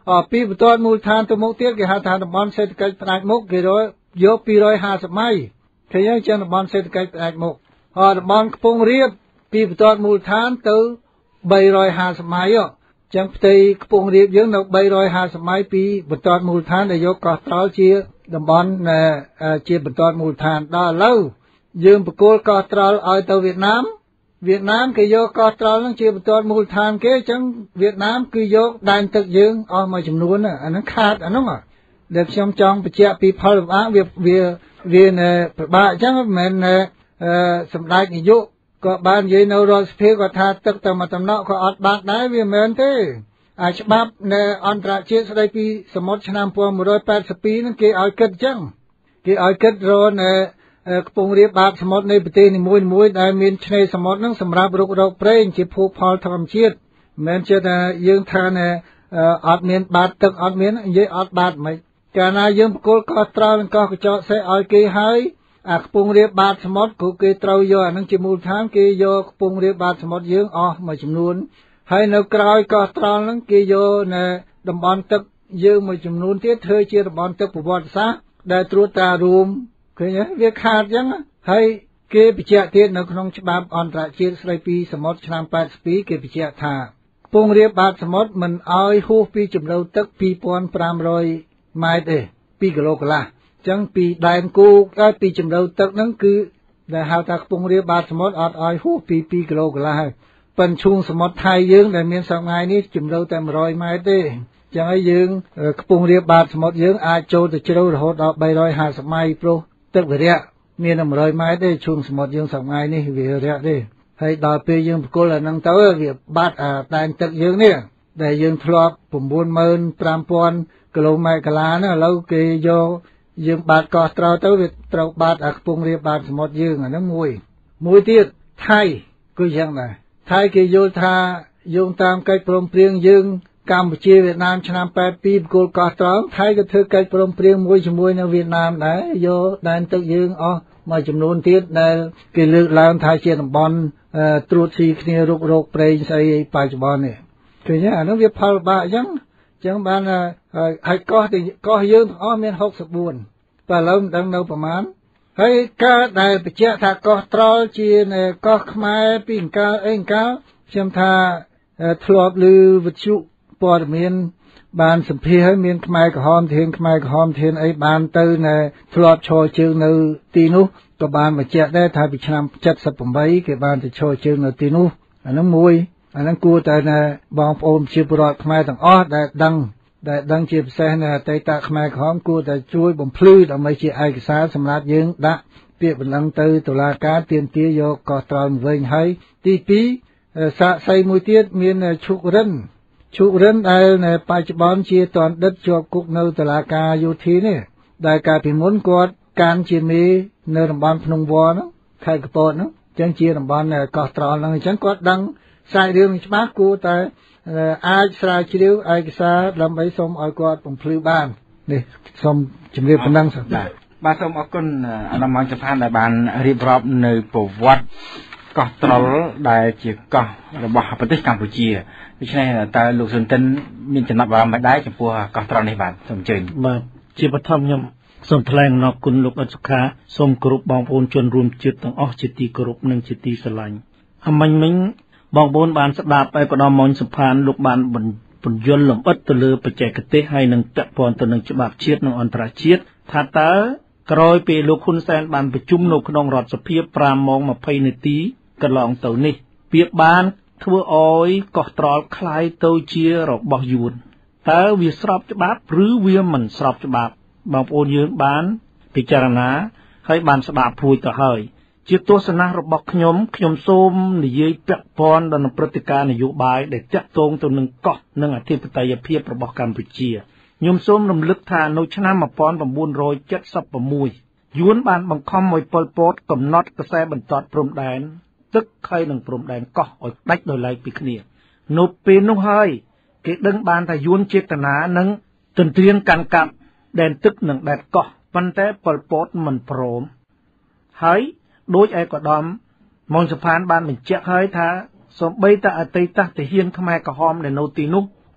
អពីបន្ទាត់មូលដ្ឋានទៅមុខទៀតគេហៅថាតំបន់សេដ្ឋកិច្ចផ្ដាច់មុខគេយកពីររយห้าสิบម៉ៃឃើញហើយចឹងតំបន់សេដ្ឋកិច្ចផ្ដាច់មុខហើយតំបន់ខ្ពង់រាបពីបន្ទាត់មូលដ្ឋានទៅបីរយห้าสิบម៉ៃចឹងផ្ទៃខ្ពង់រាបយើងនៅបីរយห้าสิบម៉ៃពីបន្ទាត់មូលដ្ឋានដែលយកកោះត្រល់ជាតំបន់ជាបន្ទាត់មូលដ្ឋានដល់ឥឡូវយើងបកគោលកោះត្រល់ឲ្យទៅវៀតណាមវៀតណាមគេយកកោះត្រល់នឹងជាបន្ទាត់មូលដ្ឋានគេចឹងវៀតណាមគឺយកដែនទឹកយើងអស់មួយចំនួនអាហ្នឹងខាតអាហ្នឹងដែលខ្ញុំចង់បញ្ជាក់ពីផលលំបាកវាវាវាពិបាកអញ្ចឹងមិនមែនសម្ដេចនាយកក៏បាននិយាយនៅរដ្ឋសភាគាត់ថាទឹកតែមួយតំណក់ក៏អត់បានដែរវាមិនមែនទេអាច្បាប់នៅអន្តរជាតិស្ដីពីសមុទ្រឆ្នាំnineteen eighty-twoហ្នឹងគេឲ្យគិតអញ្ចឹងគេឲ្យគិតរនៅខ្ពង់រាបបាតសមុទ្រនៃប្រទេសនីមួយៗដែលមានឆ្នេរសមុទ្រហ្នឹងសម្រាប់រុករកប្រេងជាភោគផលធម្មជាតិមិនមែនជាថាយើងថាអត់មានបាតទឹកអត់មាននិយាយអត់បាតមិនកាលណាយើងបកគលកោះត្រល់និងកោះកញ្ចក់សេះឲ្យគេហើយអាខ្ពង់រាបបាតសមុទ្រគឺគេត្រូវយកអានឹងជាមូលដ្ឋានគេយកខ្ពង់រាបបាតសមុទ្រយើងអស់មួយចំនួនហើយនៅក្រោយកោះត្រល់ហ្នឹងគេយកនៅតំបន់ទឹកយើងមួយចំនួនទៀតធ្វើជាតំបន់ទឹកប្រវត្តិសាស្ត្រដែលត្រួតត្រារួមឃើញវាខាតអញ្ចឹងហើយគេបញ្ជាក់ទៀតនៅក្នុងច្បាប់អន្តរជាតិស្ដីពីសមុទ្រឆ្នាំeighty-twoគេបញ្ជាក់ថាខ្ពង់រាបបាតសមុទ្រមិនឲ្យហួសពីជម្រៅទឹកtwo thousand five hundredម៉ែត្រទេtwoគីឡូកន្លះអញ្ចឹងពីដែនគូដល់ពីជម្រៅទឹកហ្នឹងគឺដែលហៅថាខ្ពង់រាបបាតសមុទ្រអត់ឲ្យហួសពីtwoគីឡូកន្លះហើយប៉ុន្តែឈូងសមុទ្រថៃយើងដែលមានសប្តាហ៍នេះជម្រៅតែone hundredម៉ែត្រទេអញ្ចឹងហើយយើងខ្ពង់រាបបាតសមុទ្រយើងអាចចូលទៅជ្រៅរហូតដល់three hundred fiftyម៉ៃព្រោះទឹកវារាក់មានone hundredម៉ែត្រទេឈូងសមុទ្រយើងសប្តាហ៍នេះវារាក់ទេហើយដល់ពេលយើងបកគលអាហ្នឹងទៅវាបាត់អាដែនទឹកយើងនេះដែលយើងធ្លាប់nine five thousandគីឡូម៉ែត្រកន្លះហ្នឹងឥឡូវគេយកយើងបាត់កោះត្រល់ទៅវាត្រូវបាត់អាខ្ពង់រាបបាតសមុទ្រយើងអាហ្នឹងមួយមួយទៀតថៃគឺយ៉ាងដែរថៃគេយល់ថាយោងតាមកិច្ចព្រមព្រៀងយើងកម្ពុជាវៀតណាមឆ្នាំeighty-twoបកគលកោះត្រល់ថៃក៏ធ្វើកិច្ចព្រមព្រៀងមួយជាមួយនៅវៀតណាមដែរយកដែនទឹកយើងអស់មួយចំនួនទៀតដែលគេលើកឡើងថាជាតំបន់ត្រួតស៊ីគ្នារុករកប្រេងស្អីបច្ចុប្បន្ននេះឃើញអានោះវាផលបាក់អញ្ចឹងអញ្ចឹងបានហើយកោះកោះយើងទាំងអស់មានsixty-fourតែឥឡូវមិនដឹងនៅប្រមាណហើយការដែលបញ្ជាក់ថាកោះត្រល់ជាកោះខ្មែរពីអង្កាលអីអង្កាលខ្ញុំថាធ្លាប់ឮវិទ្យុព័ត៌មានបានសម្ភាសឲ្យមានខ្មែរក្រហមធានខ្មែរក្រហមធានអីបានទៅនៅធ្លាប់ឈរជើងនៅទីនោះក៏បានបញ្ជាក់ដែរថាពីឆ្នាំseventy-eightគេបានទៅឈរជើងនៅទីនោះអានោះមួយអាហ្នឹងគួរតែបងប្អូនជាពលរដ្ឋខ្មែរទាំងអស់ដែលដឹងដែលដឹងជាពិសេសនៅអតីតខ្មែរក្រហមគួរតែជួយបំភ្លឺដើម្បីជាឯកសារសម្រាប់យើងដាក់ពាក្យបណ្ដឹងទៅតុលាការទាមទារយកកោះត្រល់មកវិញហើយទីtwoសាកសីមួយទៀតមានឈុករិនឈុករិនដែលនៅបច្ចុប្បន្នជាតន្តិតជាប់គុកនៅតុលាការយោធានេះដែលកាលពីមុនគាត់កាន់ជាមេនៅតំបន់ភ្នំវរហ្នឹងខេត្តកពតហ្នឹងអញ្ចឹងជាតំបន់កោះត្រល់ហ្នឹងអញ្ចឹងគាត់ដឹងសាច់រឿងច្បាស់គួរតែអាចស្រាវជ្រាវឯកសារដើម្បីសូមឲ្យគាត់បំភ្លឺបាននេះសូមជម្រាបប៉ុណ្ណឹងសូមបាទបាទសូមអរគុណអាណាមញ្ញសភាដែលបានរៀបរាប់នៅប្រវត្តិកោះត្រល់ដែលជាកោះរបស់ប្រទេសកម្ពុជាដូច្នេះតើលោកស៊ុនទិនមានចំណាប់អារម្មណ៍មិនដែរចំពោះកោះត្រល់នេះបាទសូមអញ្ជើញបាទជាបឋមខ្ញុំសូមថ្លែងអំណរគុណលោកអិតសុខាសូមគោរពបងប្អូនជនរួមជាតិទាំងអស់ជាទីគោរពនិងជាទីស្រឡាញ់អមិញមិញបងប្អូនបានស្ដាប់ឯកឧត្តមមញ្ញសុផានលោកបានបញ្យល់លម្អិតទៅលើបច្ចេកទេសហើយនឹងពាក់ព័ន្ធទៅនឹងច្បាប់ជាតិនិងអន្តរជាតិថាតើក្រោយពេលលោកហ៊ុនសែនបានប្រជុំនៅក្នុងរដ្ឋសភាfiveម៉ោងtwentyនាទីកន្លងទៅនេះវាបានធ្វើឲ្យកោះត្រល់คล้ายទៅជារបស់យួនតើវាស្របច្បាប់ឬវាមិនស្របច្បាប់បងប្អូនយើងបានពិចារណាហើយបានស្ដាប់ព្រួយទៅហើយជាទស្សនៈរបស់ខ្ញុំខ្ញុំសូមនិយាយពាក់ព័ន្ធដល់ព្រឹត្តិការណ៍នយោបាយដែលតាក់ទងទៅនឹងកោះនិងអធិបតេយ្យភាពរបស់កម្ពុជាខ្ញុំសូមរំលឹកថានៅឆ្នាំnineteen seventy-sixយួនបានបង្ខំឲ្យប៉ុលពតកំណត់ខ្សែបន្ទាត់ព្រំដែនទឹកហើយនិងព្រំដែនកោះឲ្យដាច់ដោយឡែកពីគ្នានៅពេលនោះហើយគេដឹងបានថាយួនចេតនានឹងទន្ទ្រានកាន់កាប់ដែនទឹកនិងដែនកោះប៉ុន្តែប៉ុលពតមិនព្រមហើយដោយឯកឧត្តមមញ្ញសុផានបានបញ្ជាក់ហើយថាសូម្បីតែអតីតទាហានខ្មែរក្រហមដែលនៅទីនោះ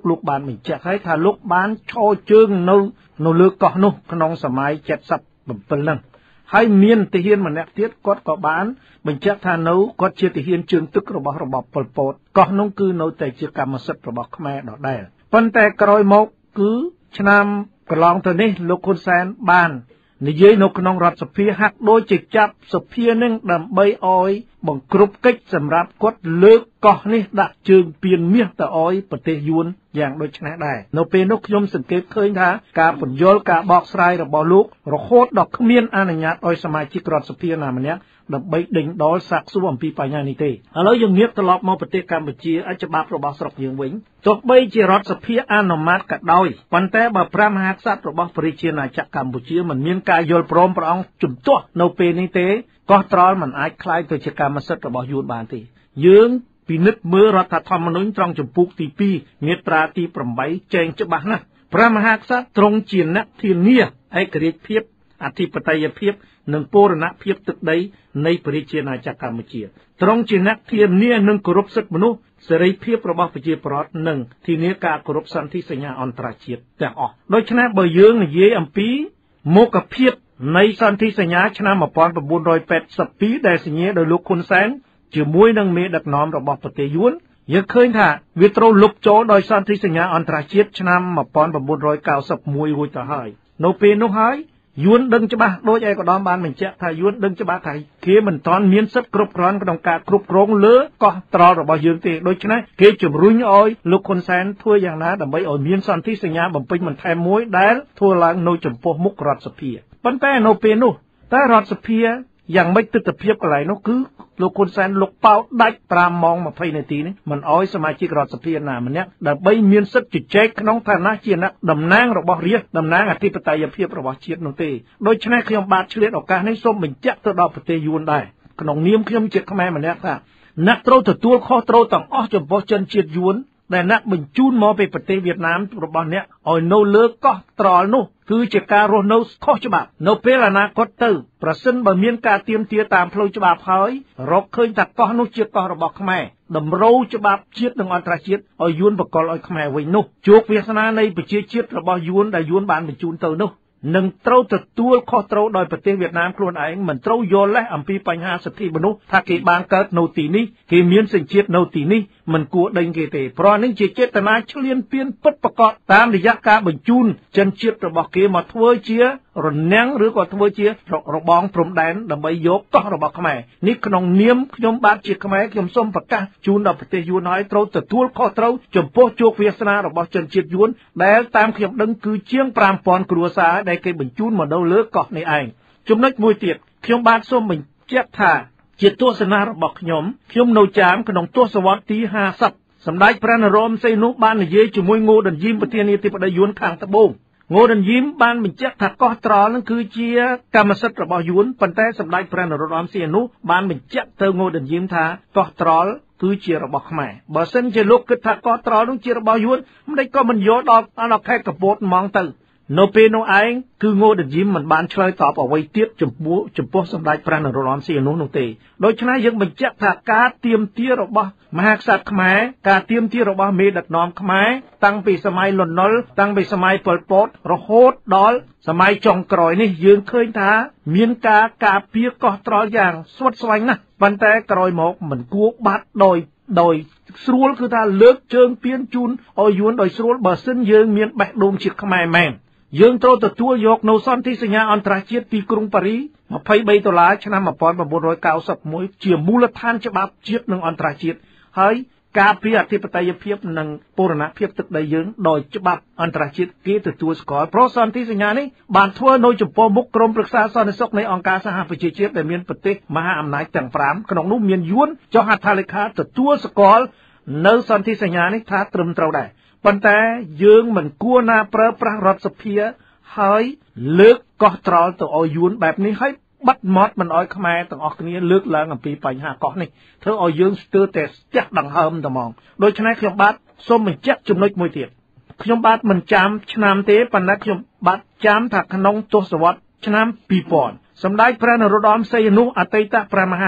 លោកបានបញ្ជាក់ឲ្យថាលោកបានឈរជើងនៅនៅលើកោះនោះក្នុងសម័យเจ็ดสิบเจ็ดហ្នឹងហើយមានទាហានម្នាក់ទៀតគាត់ក៏បានបញ្ជាក់ថានៅគាត់ជាទាហានជើងទឹករបស់របបប៉ុលពតកោះនោះគឺនៅតែជាកម្មសិទ្ធិរបស់ខ្មែរដដែលប៉ុន្តែក្រោយមកគឺឆ្នាំកន្លងទៅនេះលោកហ៊ុនសែនបាននិយាយនៅក្នុងរដ្ឋសភាហាក់ដូចជាចាប់សភានឹងដើម្បីឲ្យបង្ក្រប់កិច្ចសម្រាប់គាត់លើកកោះនេះដាក់ជើងពៀនមាសទៅឲ្យប្រទេសយួនយ៉ាងដូចនេះដែរនៅពេលនោះខ្ញុំសង្កេតឃើញថាការពន្យល់ការបកស្រាយរបស់លោករហូតដល់គ្មានអនុញ្ញាតឲ្យសមាជិករដ្ឋសភាណាម្នាក់ដើម្បីដេញដោលសាកសួរអំពីបញ្ហានេះទេឥឡូវយើងងាកត្រឡប់មកប្រទេសកម្ពុជាអច្ចច្បាប់របស់ស្រុកយើងវិញទោះបីជារដ្ឋសភាអនុម័តក៏ដោយប៉ុន្តែបើព្រះមហាក្សត្ររបស់ប្រជាជាតិណាចក្រកម្ពុជាមិនមានការយល់ព្រមព្រះអង្គជំទាស់នៅពេលនេះទេកោះត្រល់មិនអាចក្លាយទៅជាកម្មសិទ្ធិរបស់យួនបានទេយើងពិនិត្យមើលរដ្ឋធម្មនុញ្ញត្រង់ជំពូកទីពីរមាត្រាទីប្រាំបីចែងច្បាស់ណាស់ព្រះមហាក្សត្រទ្រង់ជាអ្នកធានាឯករាជ្យភាពអធិបតេយ្យភាពនិងបូរណភាពទឹកដីនៃប្រជាជាតិណាចក្រកម្ពុជាទ្រង់ជាអ្នកធានានិងគោរពសិទ្ធិមនុស្សសេរីភាពរបស់ប្រជាពលរដ្ឋនិងធានាការគោរពសន្ធិសញ្ញាអន្តរជាតិទាំងអស់ដូច្នេះបើយើងនិយាយអំពីមុខភាពនៃសន្ធិសញ្ញាឆ្នាំmột nghìn chín trămแปดสิบពីរដែលសញ្ញាដោយលោកហ៊ុនសែនជាមួយនឹងមេដឹកនាំរបស់ប្រទេសយួនយើងឃើញថាវាត្រូវលុបចូលដោយសន្ធិសញ្ញាអន្តរជាតិឆ្នាំmột nghìn chín trăm chín mươi mốtរួចទៅហើយនៅពេលនោះហើយយួនដឹងច្បាស់ដោយឯកឧត្តមបានបញ្ជាក់ថាយួនដឹងច្បាស់ថាគេមិនទាន់មានសិទ្ធិគ្រប់គ្រាន់ក្នុងការគ្រប់គ្រងលើកោះត្រល់របស់យើងទេដូច្នេះគេជំរុញឲ្យលោកហ៊ុនសែនធ្វើយ៉ាងណាដើម្បីឲ្យមានសន្ធិសញ្ញាបំពេញបន្ថែមមួយដែលធ្វើឡើងនៅចំពោះមុខរដ្ឋសភាប៉ុន្តែនៅពេលនោះតែរដ្ឋសភាយ៉ាងម៉េចទស្សនវិជ្ជាកន្លែងនោះគឺលោកហ៊ុនសែនលោកប៉ោដាច់ប្រាំម៉ោងยี่สิบនាទីនេះមិនអោយសមាជិករដ្ឋសភាណាម្នាក់ដើម្បីមានសិទ្ធិជជែកក្នុងឋានៈជាអ្នកតំណាងរបស់រាស្ត្រតំណាងអធិបតេយ្យភាពរបស់ជាតិនោះទេដូច្នេះខ្ញុំបាទឆ្លៀតឱកាសនេះសូមបញ្ជាក់ទៅដល់ប្រទេសយួនដែរក្នុងនាមខ្ញុំជាខ្មែរម្នាក់ថាអ្នកត្រូវទទួលខុសត្រូវទាំងអស់ចំពោះជនជាតិយួនដែលអ្នកបញ្ជូនមកពីប្រទេសវៀតណាមរបស់អ្នកឲ្យនៅលើកោះត្រល់នោះគឺជាការរស់នៅខុសច្បាប់នៅពេលអនាគតទៅប្រសិនបើមានការទាមទារតាមផ្លូវច្បាប់ហើយរកឃើញថាកោះនោះជាកោះរបស់ខ្មែរតម្រូវច្បាប់ជាតិនិងអន្តរជាតិឲ្យយួនបកលឲ្យខ្មែរវិញនោះជោគវាសនានៃប្រជាជាតិរបស់យួនដែលយួនបានបញ្ជូនទៅនោះនឹងត្រូវទទួលខុសត្រូវដោយប្រទេសវៀតណាមខ្លួនឯងមិនត្រូវយល់លេសអំពីបញ្ហាសិទ្ធិមនុស្សថាគេបានកើតនៅទីនេះគេមានសញ្ជាតិនៅទីនេះមិនគួរដេញគេទេព្រោះនេះជាចេតនាឈ្លានពានពិតប្រាកដតាមរយៈការបញ្ជូនជនជាតិរបស់គេមកធ្វើជារនាំងឬក៏ធ្វើជារបងព្រំដែនដើម្បីយកកោះរបស់ខ្មែរនេះក្នុងនាមខ្ញុំបាទជាខ្មែរខ្ញុំសូមប្រកាសជូនដល់ប្រទេសយួនឲ្យត្រូវទទួលខុសត្រូវចំពោះជោគវាសនារបស់ជនជាតិយួនដែលតាមខ្ញុំដឹងគឺជាងfive thousandគ្រួសារដែលគេបញ្ជូនមកនៅលើកោះនេះឯងចំណុចមួយទៀតខ្ញុំបាទសូមបញ្ជាក់ថាជាទស្សនៈរបស់ខ្ញុំខ្ញុំនៅចាមក្នុងទសវត្សរ៍ទីห้าสิบសម្ដេចព្រះនរោត្តមសីហនុបាននិយាយជាមួយងូដិនយីមប្រធានាធិបតីយួនខាងត្បូងងូដិនយីមបានបញ្ជាក់ថាកោះត្រល់នឹងគឺជាកម្មសិទ្ធិរបស់យួនប៉ុន្តែសម្ដេចព្រះនរោត្តមសីហនុបានបញ្ជាក់ទៅងូដិនយីមថាកោះត្រល់គឺជារបស់ខ្មែរបើសិនជាលោកគិតថាកោះត្រល់នោះជារបស់យួនមិនដេចក៏មិនយកដល់ដល់ខេត្តកពតហ្មងទៅនៅពេលនោះឯងគឺងូដិនយីមមិនបានឆ្លើយតបអ្វីទៀតចំពោះចំពោះសម្ដេចព្រះនរោត្តមសីហនុនោះទេដូច្នេះយើងបញ្ជាក់ថាការទាមទាររបស់មហាក្សត្រខ្មែរការទាមទាររបស់មេដឹកនាំខ្មែរតាំងពីសម័យលន់នល់តាំងពីសម័យប៉ុលពតរហូតដល់សម័យចុងក្រោយនេះយើងឃើញថាមានការការពារកោះត្រល់យ៉ាងស្វិតស្វាញណាស់ប៉ុន្តែក្រោយមកមិនគួរបាត់ដោយដោយស្រួលគឺថាលើកជើងពៀនជូនឲ្យយួនដោយស្រួលបើសិនយើងមានបេះដូងជាខ្មែរមែនយើងត្រូវទទួលយកនៅសន្ធិសញ្ញាអន្តរជាតិទីក្រុងប៉ារីtwenty-threeដុល្លារឆ្នាំone thousand nine hundred ninety-oneជាមូលដ្ឋានច្បាប់ជាតិនិងអន្តរជាតិហើយការពារអធិបតេយ្យភាពនិងបូរណភាពទឹកដីយើងដោយច្បាប់អន្តរជាតិគេទទួលស្គាល់ព្រោះសន្ធិសញ្ញានេះបានធ្វើនៅចំពោះមុខក្រុមប្រឹក្សាសន្តិសុខនៃអង្គការសហប្រជាជាតិដែលមានប្រទេសមហាអំណាចទាំងfiveក្នុងនោះមានយួនចុះហត្ថលេខាទទួលស្គាល់នៅសន្ធិសញ្ញានេះថាត្រឹមត្រូវដែរប៉ុន្តែយើងមិនគួរណាប្រើប្រាស់រដ្ឋសភាហើយលើកកោះត្រល់ទៅឲ្យយួនបែបនេះហើយបាត់មាត់មិនឲ្យខ្មែរទាំងអស់គ្នាលើកឡើងអំពីបញ្ហាកោះនេះធ្វើឲ្យយើងស្ទើរតែស្ទះដង្ហើមតែហ្មងដូច្នេះខ្ញុំបាទសូមបញ្ជាក់ចំណុចមួយទៀតខ្ញុំបាទមិនចាំឆ្នាំទេប៉ុន្តែខ្ញុំបាទចាំថាក្នុងទសវត្សរ៍ឆ្នាំtwo thousandសម្ដេចព្រះនរោត្តមសីហនុអតីតព្រះមហា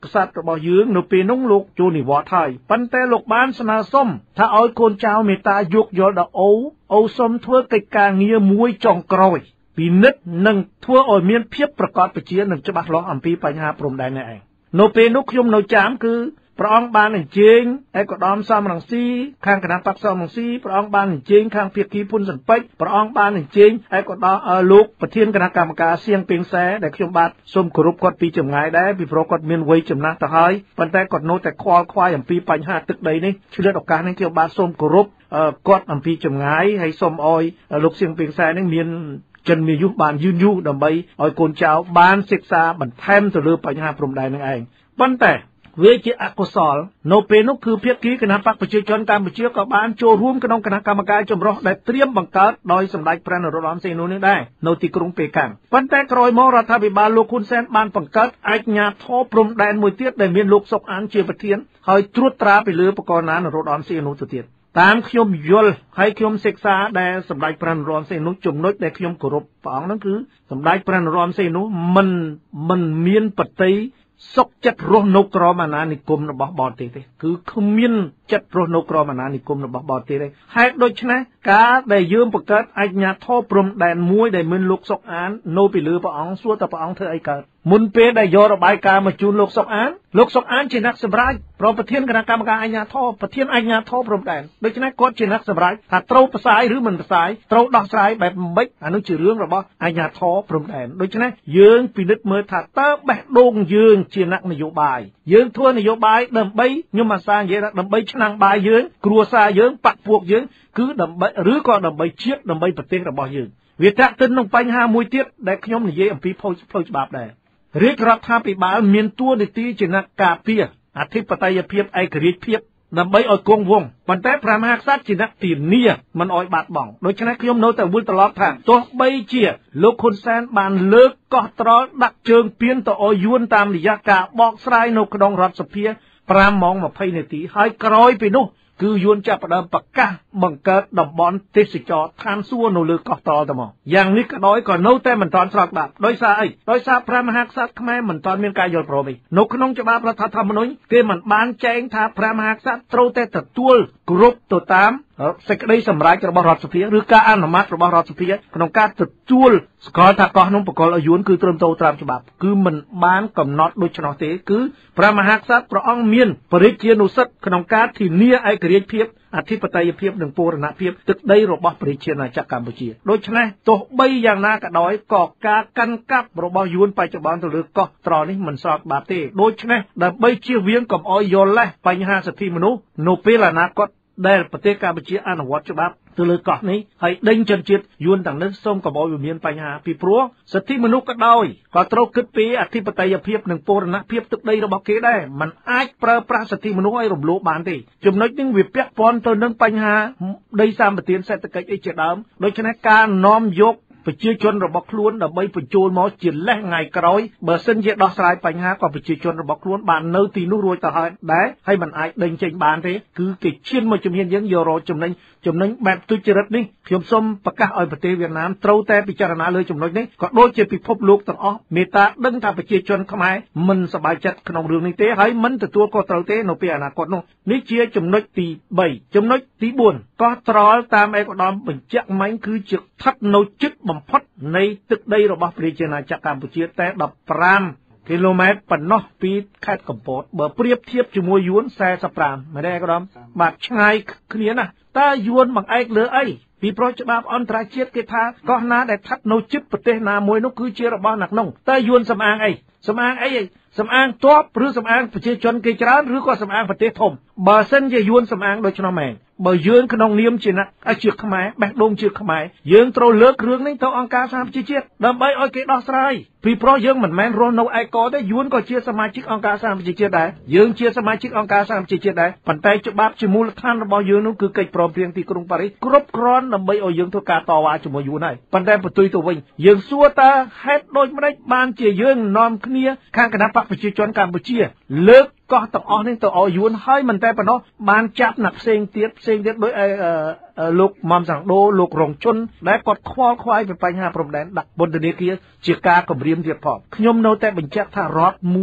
កษัត្រិយរបស់យើងនៅពេលនោះលោកចូលនិវត្តន៍ហើយប៉ុន្តែលោកបានស្នើសុំថាឲ្យកូនចៅមេត្តាយោគយល់ដល់អូអូសុំធ្វើកិច្ចការងារមួយចុងក្រោយពិនិត្យនិងធ្វើឲ្យមានភាពប្រកបប្រជានិងច្បាស់លាស់អំពីបញ្ហាព្រំដែននេះឯងនៅពេលនោះខ្ញុំនៅចាមគឺព្រះអង្គបានអញ្ជើញឯកឧត្តមសំរងស៊ីខាងគណៈបក្សសំរងស៊ីព្រះអង្គបានអញ្ជើញខាងភាគីពុនសិនពេជ្រព្រះអង្គបានអញ្ជើញឯកឧត្តមលោកប្រធានគណៈកម្មការសៀងពីងសែដែលខ្ញុំបាទសូមគោរពគាត់ពីចម្ងាយដែរពីព្រោះគាត់មានវ័យចំណាស់ទៅហើយប៉ុន្តែគាត់នៅតែខ្វល់ខ្វាយអំពីបញ្ហាទឹកដីនេះឆ្លៀតឱកាសនេះខ្ញុំបាទសូមគោរពគាត់អំពីចម្ងាយហើយសូមអោយលោកសៀងពីងសែនេះមានចិនមានយុបានយឺនយូរដើម្បីឲ្យកូនចៅបានសិក្សាបន្ថែមទៅលើបញ្ហាព្រំដែននេះឯងប៉ុន្តែវាជាអកុសលនៅពេលនោះគឺភាគីគណៈបកប្រជាជនកម្ពុជាក៏បានចូលរួមក្នុងគណៈកម្មការចម្រុះដែលត្រៀមបង្កើតដោយសម្ដេចព្រះនរោត្តមសីហនុនេះដែរនៅទីក្រុងប៉េកាំងប៉ុន្តែក្រោយមករដ្ឋាភិបាលលោកហ៊ុនសែនបានបង្កើតអាជ្ញាធរព្រំដែនមួយទៀតដែលមានលោកសុកអានជាប្រធានហើយត្រួតត្រាពីលើបកណានរោត្តមសីហនុទៅទៀតតាមខ្ញុំយល់ហើយខ្ញុំសិក្សាដែលសម្ដេចព្រះនរោត្តមសីហនុចំណុចដែលខ្ញុំគោរពព្រះអង្គហ្នឹងគឺសម្ដេចព្រះនរោត្តមសីហនុមិនមិនមានបតីសុខចិត្តរស់នៅក្រមអាណានិគមរបស់បរទេសទេគឺគ្មានចិត្តរស់នៅក្រមអាណានិគមរបស់បរទេសទេហេតុដូច្នេះការដែលយើងបង្កើតអាជ្ញាធរព្រំដែនមួយដែលមានលោកសុកអាននៅពីលើព្រះអង្គសួរតើព្រះអង្គធ្វើអីកើតមុនពេលដែលយករបាយការណ៍មកជូនលោកសុកអានលោកសុកអានជាអ្នកសម្រេចប្រប្រធានគណៈកម្មការអាជ្ញាធរប្រធានអាជ្ញាធរព្រំដែនដូច្នេះគាត់ជាអ្នកសម្រេចថាត្រូវផ្សាយឬមិនផ្សាយត្រូវដោះស្រាយបែបម៉េចអានោះជារឿងរបស់អាជ្ញាធរព្រំដែនដូច្នេះយើងពិនិត្យមើលថាតើបេះដូងយើងជាអ្នកនយោបាយយើងធ្វើនយោបាយដើម្បីខ្ញុំអាសានិយាយថាដើម្បីឆ្នាំងបាយយើងគ្រួសារយើងបកពួកយើងគឺដើម្បីឬក៏ដើម្បីជាតិដើម្បីប្រទេសរបស់យើងវាតាក់ទិននឹងបញ្ហាមួយទៀតដែលខ្ញុំនិយាយអំពីផ្លូវផ្លូវច្បាប់ដែររាជរដ្ឋាភិបាលមានតួនាទីជាអ្នកការពារអធិបតេយ្យភាពឯករាជ្យភាពដើម្បីឲ្យគង់វង្សប៉ុន្តែព្រះមហាក្សត្រជាអ្នកធានាមិនឲ្យបាត់បង់ដូច្នេះខ្ញុំនៅតែវិលត្រឡប់ថាទោះបីជាលោកហ៊ុនសែនបានលើកកោះត្រល់ដាក់ជើងពៀនទៅឲ្យយួនតាមរយៈការបកស្រាយនៅក្នុងរដ្ឋសភាប្រាំម៉ោងម្ភៃនាទីហើយក្រោយពីនោះគឺយួនចាប់ផ្ដើមប្រកាសបង្កើតតំបន់ទេសចរឋានសួគ៌នៅលើកោះត្រល់ទៅមកយ៉ាងនេះក៏ដោយក៏នៅតែមិនទាន់ស្របច្បាប់ដោយសារអីដោយសារព្រះមហាក្សត្រខ្មែរមិនទាន់មានការយល់ព្រមទេនៅក្នុងច្បាប់រដ្ឋធម្មនុញ្ញគេមិនបានចែងថាព្រះមហាក្សត្រត្រូវតែទទួលគ្រប់ទៅតាមសេចក្តីសម្រេចរបស់រដ្ឋសភាឬការអនុម័តរបស់រដ្ឋសភាក្នុងការទទួលស្គាល់ថាកោះនោះបកលឲ្យយួនគឺត្រឹមត្រូវតាមច្បាប់គឺមិនបានកំណត់ដូច្នោះទេគឺព្រះមហាក្សត្រព្រះអង្គមានបរិជានុសិទ្ធក្នុងការធានាឯករាជ្យភាពអធិបតេយ្យភាពនិងបូរណភាពទឹកដីរបស់ប្រជាណាចក្រកម្ពុជាដូច្នេះទោះបីយ៉ាងណាក៏ដោយក៏ការកាន់កាប់របស់យួនបច្ចុប្បន្នទៅលើកោះត្រល់នេះមិនស្របច្បាប់ទេដូច្នេះដើម្បីជៀសវាងកុំឲ្យយល់លេសបញ្ហាសិទ្ធិមនុស្សនៅពេលអនាគតដែលប្រទេសកម្ពុជាអនុវត្តច្បាប់ទៅលើកោះនេះហើយដេញជនជាតិយួនទាំងនេះសូមកុំឲ្យវាមានបញ្ហាពីព្រោះសិទ្ធិមនុស្សក៏ដោយក៏ត្រូវគិតពីអធិបតេយ្យភាពនិងបូរណភាពទឹកដីរបស់គេដែរมันអាចប្រើប្រាស់សិទ្ធិមនុស្សឲ្យរំលោភបានទេចំណុចនេះវាពាក់ព័ន្ធទៅនឹងបញ្ហាដីសម្បត្តិសេដ្ឋកិច្ចអីជាដើមដូច្នេះការនាំយកប្រជាជនរបស់ខ្លួនដើម្បីបញ្ចូលមកជាលេសថ្ងៃក្រោយបើសិនជាដោះស្រាយបញ្ហាក៏ប្រជាជនរបស់ខ្លួនបាននៅទីនោះរួចទៅហើយដែរហើយมันអាចដេញចេញបានទេគឺគេឈានមកជំនាញយើងយករកចំណេញចំណេញបែបទុច្ចរិតនេះខ្ញុំសូមប្រកាសឲ្យប្រទេសវៀតណាមត្រូវតែពិចារណាលើចំណុចនេះក៏ដូចជាពិភពលោកទាំងអស់មេត្តាដឹងថាប្រជាជនខ្មែរមិនសប្បាយចិត្តក្នុងរឿងនេះទេហើយមិនទទួលខុសត្រូវទេនៅពេលអនាគតនោះនេះជាចំណុចទីបីចំណុចទីបួនកោះត្រល់តាមឯកឧត្តមបញ្ជាក់មិញគឺជាស្ថិតនៅជិតបំផុតនៃទឹកដីរបស់ប្រជាណាចក្រកម្ពុជាតែដប់ប្រាំគីឡូម៉ែត្រប៉ុណ្ណោះពីខេត្តកំពតបើប្រៀបធៀបជាមួយយួនសែសិបប្រាំមែនទេឯកឧត្តមបាទឆ្ងាយគ្នាណាស់តើយួនបង្អែកលើអីពីព្រោះច្បាប់អន្តរជាតិគេថាកោះណាដែលស្ថិតនៅជិតប្រទេសណាមួយនោះគឺជារបស់អ្នកនោះតើយួនសំអាងអីសំអាងអីសំអាងទ័ពឬសំអាងប្រជាជនគេច្រើនឬក៏សំអាងប្រទេសធំបើសិនជាយួនសំអាងដូច្នោះមែនបើយើងក្នុងនាមជាអ្នកជាខ្មែរបេះដូងជាខ្មែរយើងត្រូវលើករឿងនេះទៅអង្គការសហប្រជាជាតិដើម្បីឲ្យគេដោះស្រាយពីព្រោះយើងមិនមែនរស់នៅឯកោទេយួនក៏ជាសមាជិកអង្គការសហប្រជាជាតិដែរយើងជាសមាជិកអង្គការសហប្រជាជាតិដែរប៉ុន្តែច្បាប់ជាមូលដ្ឋានរបស់យើងនោះគឺកិច្ចព្រមព្រៀងទីក្រុងប៉ារីសគ្រប់គ្រាន់ដើម្បីឲ្យយើងធ្វើការតវ៉ាជាមួយយួនហើយប៉ុន្តែបន្ទុយទៅវិញយើងសួរតើហេតុដូចម្តេចបានជាយើងនាំគ្នាខាងគណៈបកប្រជាជនកម្ពុជាលើកកោះទាំងអស់នេះទៅឲ្យយួនហើយមិនតែប៉ុណ្ណោះបានចាប់អ្នកផ្សេងទៀតផ្សេងទៀតដោយលោកមុំសាំងដូលោករងជុនដែលគាត់ខ្វល់ខ្វាយពីបញ្ហាព្រំដែនដាក់ពន្ធនាគារជាការគម្រាមទៀតផងខ្ញុំនៅតែបញ្ជាក់ថារដ្ឋមួយ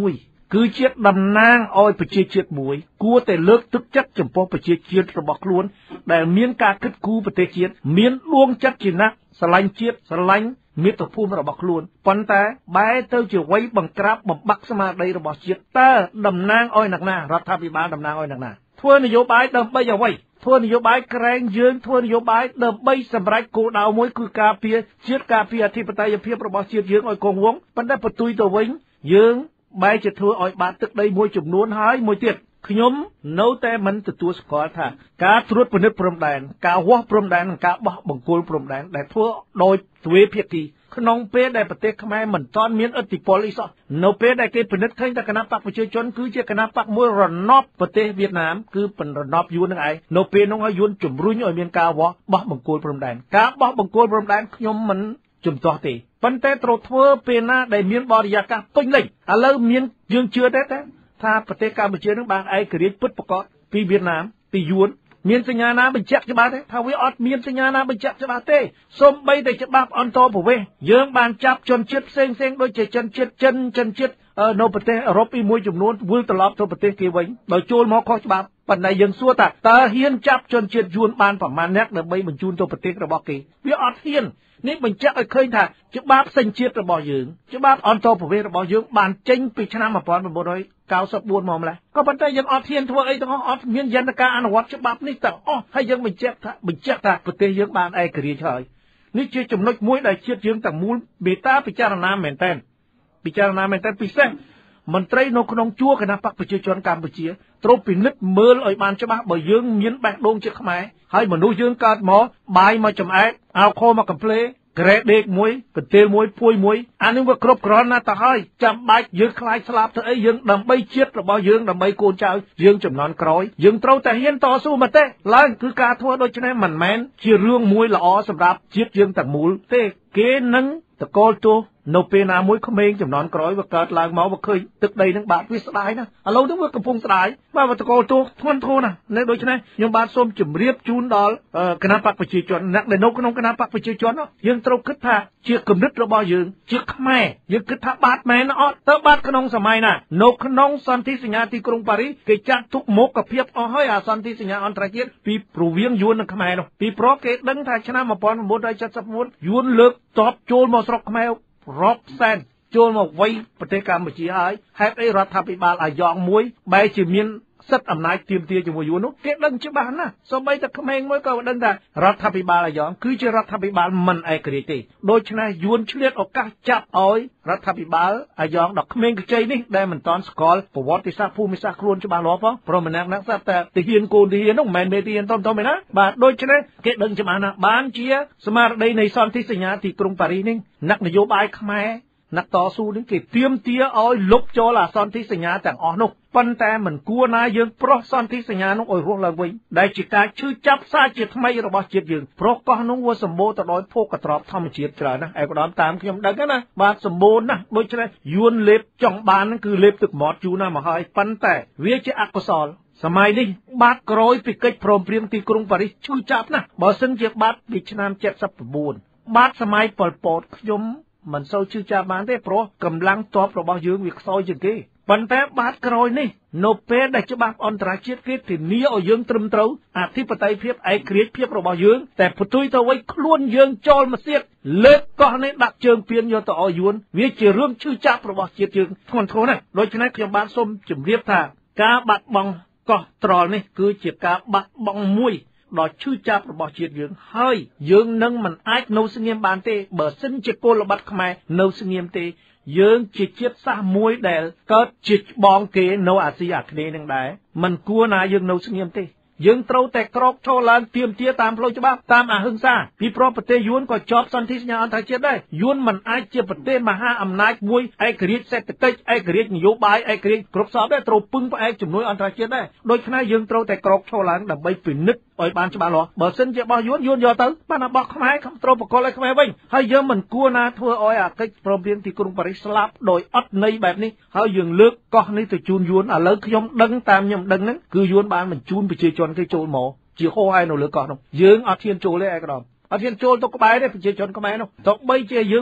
គឺជាតិតំណាងឲ្យប្រជាជាតិមួយគួរតែលើកទឹកចិត្តចំពោះប្រជាជាតិរបស់ខ្លួនដែលមានការគិតគូរប្រទេសជាតិមានដួងចិត្តជាណាស់ស្រឡាញ់ជាតិស្រឡាញ់មាតុភូមិរបស់ខ្លួនប៉ុន្តែបែរទៅជាវ័យបង្ក្រាបបំបាក់ស្មារតីរបស់ជាតិតើតំណាងឲ្យអ្នកណារដ្ឋាភិបាលតំណាងឲ្យអ្នកណាធ្វើនយោបាយដើម្បីអ្វីធ្វើនយោបាយក្រែងយើងធ្វើនយោបាយដើម្បីសម្រេចគោលដៅមួយគឺការពារជាតិការពារអធិបតេយ្យភាពរបស់ជាតិយើងឲ្យគង់វង្សប៉ុន្តែបន្ទុយទៅវិញយើងបែរជាធ្វើឲ្យបាត់ទឹកដីមួយចំនួនហើយមួយទៀតខ្ញុំនៅតែមិនទទួលស្គាល់ថាការត្រួតពិនិត្យព្រំដែនការវាស់ព្រំដែននិងការបោះបង្គោលព្រំដែនដែលធ្វើដោយទ្វេភាគីក្នុងពេលដែលប្រទេសខ្មែរមិនទាន់មានឥទ្ធិពលអីសោះនៅពេលដែលគេពិនិត្យឃើញថាគណៈបកប្រជាជនគឺជាគណៈបកមួយរណបប្រទេសវៀតណាមគឺបណ្រណបយួននឹងឯងនៅពេលនោះឲ្យយួនជំរុញឲ្យមានការវាស់បោះបង្គោលព្រំដែនការបោះបង្គោលព្រំដែនខ្ញុំមិនជំទាស់ទេប៉ុន្តែត្រូវធ្វើពេលណាដែលមានបរិយាកាសពេញលេញឥឡូវមានយើងជឿទេថាប្រទេសកម្ពុជានឹងបានឯករាជ្យពិតប្រាកដពីវៀតណាមពីយួនមានសញ្ញាណាបញ្ជាក់ច្បាស់ទេថាវាអត់មានសញ្ញាណាបញ្ជាក់ច្បាស់ទេសូម្បីតែច្បាប់អន្តរប្រវេសន៍យើងបានចាប់ជនជាតិផ្សេងផ្សេងដូចជាជនជាតិចិនជនជាតិនៅប្រទេសអឺរ៉ុបពីមួយចំនួនវិលត្រឡប់ទៅប្រទេសគេវិញដោយចូលមកខុសច្បាប់ប៉ុន្តែយើងសួរថាតើហ៊ានចាប់ជនជាតិយួនបានប្រមាណអ្នកដើម្បីបញ្ជូនទៅប្រទេសរបស់គេវាអត់ហ៊ាននេះបញ្ជាក់ឲ្យឃើញថាច្បាប់សញ្ជាតិរបស់យើងច្បាប់អន្តរប្រវេសន៍របស់យើងបានចេញពីឆ្នាំmột nghìn chín trăm chín mươi tưមកម្ល៉េះក៏ប៉ុន្តែយើងអត់ហ៊ានធ្វើអីទាំងអស់អត់មានយន្តការអនុវត្តច្បាប់នេះទាំងអស់ហើយយើងបញ្ជាក់ថាបញ្ជាក់ថាប្រទេសយើងបានឯករាជ្យហើយនេះជាចំណុចមួយដែលជាតិយើងទាំងមូលមេត្តាពិចារណាមែនតើពិចារណាមែនតើពិសេសមន្ត្រីនៅក្នុងជួរគណៈបកប្រជាជនកម្ពុជាត្រូវពិនិត្យមើលឲ្យបានច្បាស់បើយើងមានបេះដូងជាខ្មែរហើយមនុស្សយើងកើតមកបាយមកចំអែតអាវខោមកកំភ្លេក្រែដេកមួយកន្ទេលមួយភួយមួយអានេះវាគ្រប់គ្រាន់ណាស់ទៅហើយចាំបាច់យើងខ្លាចស្លាប់ទៅអីយើងដើម្បីជាតិរបស់យើងដើម្បីកូនចៅយើងចំនួនក្រោយយើងត្រូវតែហ៊ានតស៊ូមកទេឡើងគឺការធ្វើដូច្នេះមិនមែនជារឿងមួយល្អសម្រាប់ជាតិយើងទាំងមូលទេគេនឹងតកល់ទោសនៅពេលណាមួយក្មេងចំនួនក្រោយវាកើតឡើងមកវាឃើញទឹកដីនឹងបាត់វាស្ដាយណាឥឡូវនេះវាកំពុងស្ដាយបាទវាតកល់ទោសធ្ងន់ធ្ងរណាស់នៅដូច្នេះខ្ញុំបាទសូមជម្រាបជូនដល់គណៈបកប្រជាជនអ្នកដែលនៅក្នុងគណៈបកប្រជាជនយើងត្រូវគិតថាជាគំនិតរបស់យើងជាខ្មែរយើងគិតថាបាត់មែនអត់ទៅបាត់ក្នុងសម័យណានៅក្នុងសន្ធិសញ្ញាទីក្រុងប៉ារីសគេចាត់ទុកមុខភាពអស់ហើយអាសន្ធិសញ្ញាអន្តរជាតិពីព្រវាងយួននិងខ្មែរនោះពីព្រោះគេដឹងថាឆ្នាំmột nghìn chín trăm七十chínយួនលើកតបចូលមកស្រុកខ្មែររាប់សែនចូលមកវ័យប្រទេសកម្ពុជាហើយហេតុអីរដ្ឋាភិបាលអាយ៉ងមួយបែរជាមានសិទ្ធិអំណាចទាមទារជាមួយយួននោះគេដឹងច្បាស់ណាស់សូម្បីតែក្មេងមួយក៏ដឹងថារដ្ឋាភិបាលអាយ៉ងគឺជារដ្ឋាភិបាលមិនឯករាជ្យទេដូច្នេះយួនឆ្លៀតឱកាសចាប់ឲ្យរដ្ឋាភិបាលអាយ៉ងដល់ក្មេងខ្ចីនេះដែលមិនទាន់ស្គាល់ប្រវត្តិសាស្ត្រភូមិសាស្ត្រខ្លួនច្បាស់លាស់ផងព្រោះម្នាក់ណាស់ស្រាប់តែទាហានកូនទាហាននោះមិនមែនមេទាហានធំធំទេណាបាទដូច្នេះគេដឹងច្បាស់ណាស់បានជាស្មារតីនៃសន្ធិសញ្ញាទីក្រុងប៉ារីសនេះអ្នកនយោបាយខ្មែរអ្នកតស៊ូនេះគេទាមទារឲ្យលុបចោលអាសន្ធិសញ្ញាទាំងអស់នោះប៉ុន្តែមិនគួរណាយើងប្រោះសន្ធិសញ្ញានោះឲ្យរស់ឡើងវិញដែលជាការឈឺចាប់សាជាថ្មីរបស់ជាតិយើងព្រោះកោះនោះវាសម្បូរទៅដោយភោគទ្រព្យធម្មជាតិច្រើនណាស់ឯកឧត្តមតាមខ្ញុំដឹងណាបាទសម្បូរណាស់ដូច្នេះយួនលេបចង់បានគឺលេបទឹកមាត់ជូរណាស់មកហើយប៉ុន្តែវាជាអកុសលសម័យនេះបាត់ក្រោយពីកិច្ចព្រមព្រៀងទីក្រុងប៉ារីសឈឺចាប់ណាស់បើសិនជាបាត់ពីឆ្នាំเจ็ดสิบเก้าបាត់សម័យប៉ុលពតខ្ញុំមិនសូវជឿចាប់បានទេព្រោះកម្លាំងទ័ពរបស់យើងវាខ្សោយជាងគេប៉ុន្តែបាតក្រោយនេះនៅពេលដែលច្បាប់អន្តរជាតិគេធានាឲ្យយើងត្រឹមត្រូវអធិបតេយ្យភាពឯករាជ្យភាពរបស់យើងតែផ្ទុយទៅវិញខ្លួនយើងចូលមកទៀតលើកកោះនេះដាក់ជើងពៀនយកទៅឲ្យយួនវាជារឿងឈឺចាប់របស់ជាតិយើងធ្ងន់ធ្ងរណាស់ដូច្នេះខ្ញុំបានសូមជម្រាបថាការបាត់បង់កោះត្រល់នេះគឺជាការបាត់បង់មួយដ៏ឈឺចាប់របស់ជាតិយើងហើយយើងនឹងមិនអាចនៅស្ងៀមបានទេបើសិនជាពលរដ្ឋខ្មែរនៅស្ងៀមទេយើងជាជាតិសាសន៍មួយដែលកើតជាច្បងគេនៅអាស៊ីអាគ្នេយ៍នឹងដែរមិនគួរណាយើងនៅស្ងៀមទេយើងត្រូវតែក្រោកឈរឡើងទាមទារតាមផ្លូវច្បាប់តាមអហិង្សាពីព្រោះប្រទេសយួនក៏ជាប់សន្ធិសញ្ញាអន្តរជាតិដែរយួនមិនអាចជាប្រទេសមហាអំណាចមួយឯករាជ្យសេដ្ឋកិច្ចឯករាជ្យនយោបាយឯករាជ្យគ្រប់សពដែរត្រូវពឹងផ្អែកជំនួយអន្តរជាតិដែរដូច្នេះយើងត្រូវតែក្រោកឈរឡើងដើម្បីពិនិត្យឲ្យបានច្បាស់លាស់បើសិនជាបោះយួនយួនយកទៅបានបោះខ្មែរត្រូវបកលឲ្យខ្មែរវិញហើយយើងមិនគួរណាធ្វើឲ្យអាកិច្ចព្រមព្រៀងទីក្រុងប៉ារីសស្លាប់ដោយអត់ន័យបែបនេះហើយយើងលើកកោះនេះទៅជូនយួនឥឡូវខ្ញុំដឹងតាមខ្ញុំដឹងហ្នឹងគឺយួនបានបញ្ជូនប្រជាជនគេចូលមកជាហោហើយនៅលើកោះនោះយើងអត់ហ៊ានចូលទេឯកឧត្តមអត់ហ៊ានចូលទៅក្បែរទេប្រជាជនខ្មែរនោះទោះបីជាយើងមាន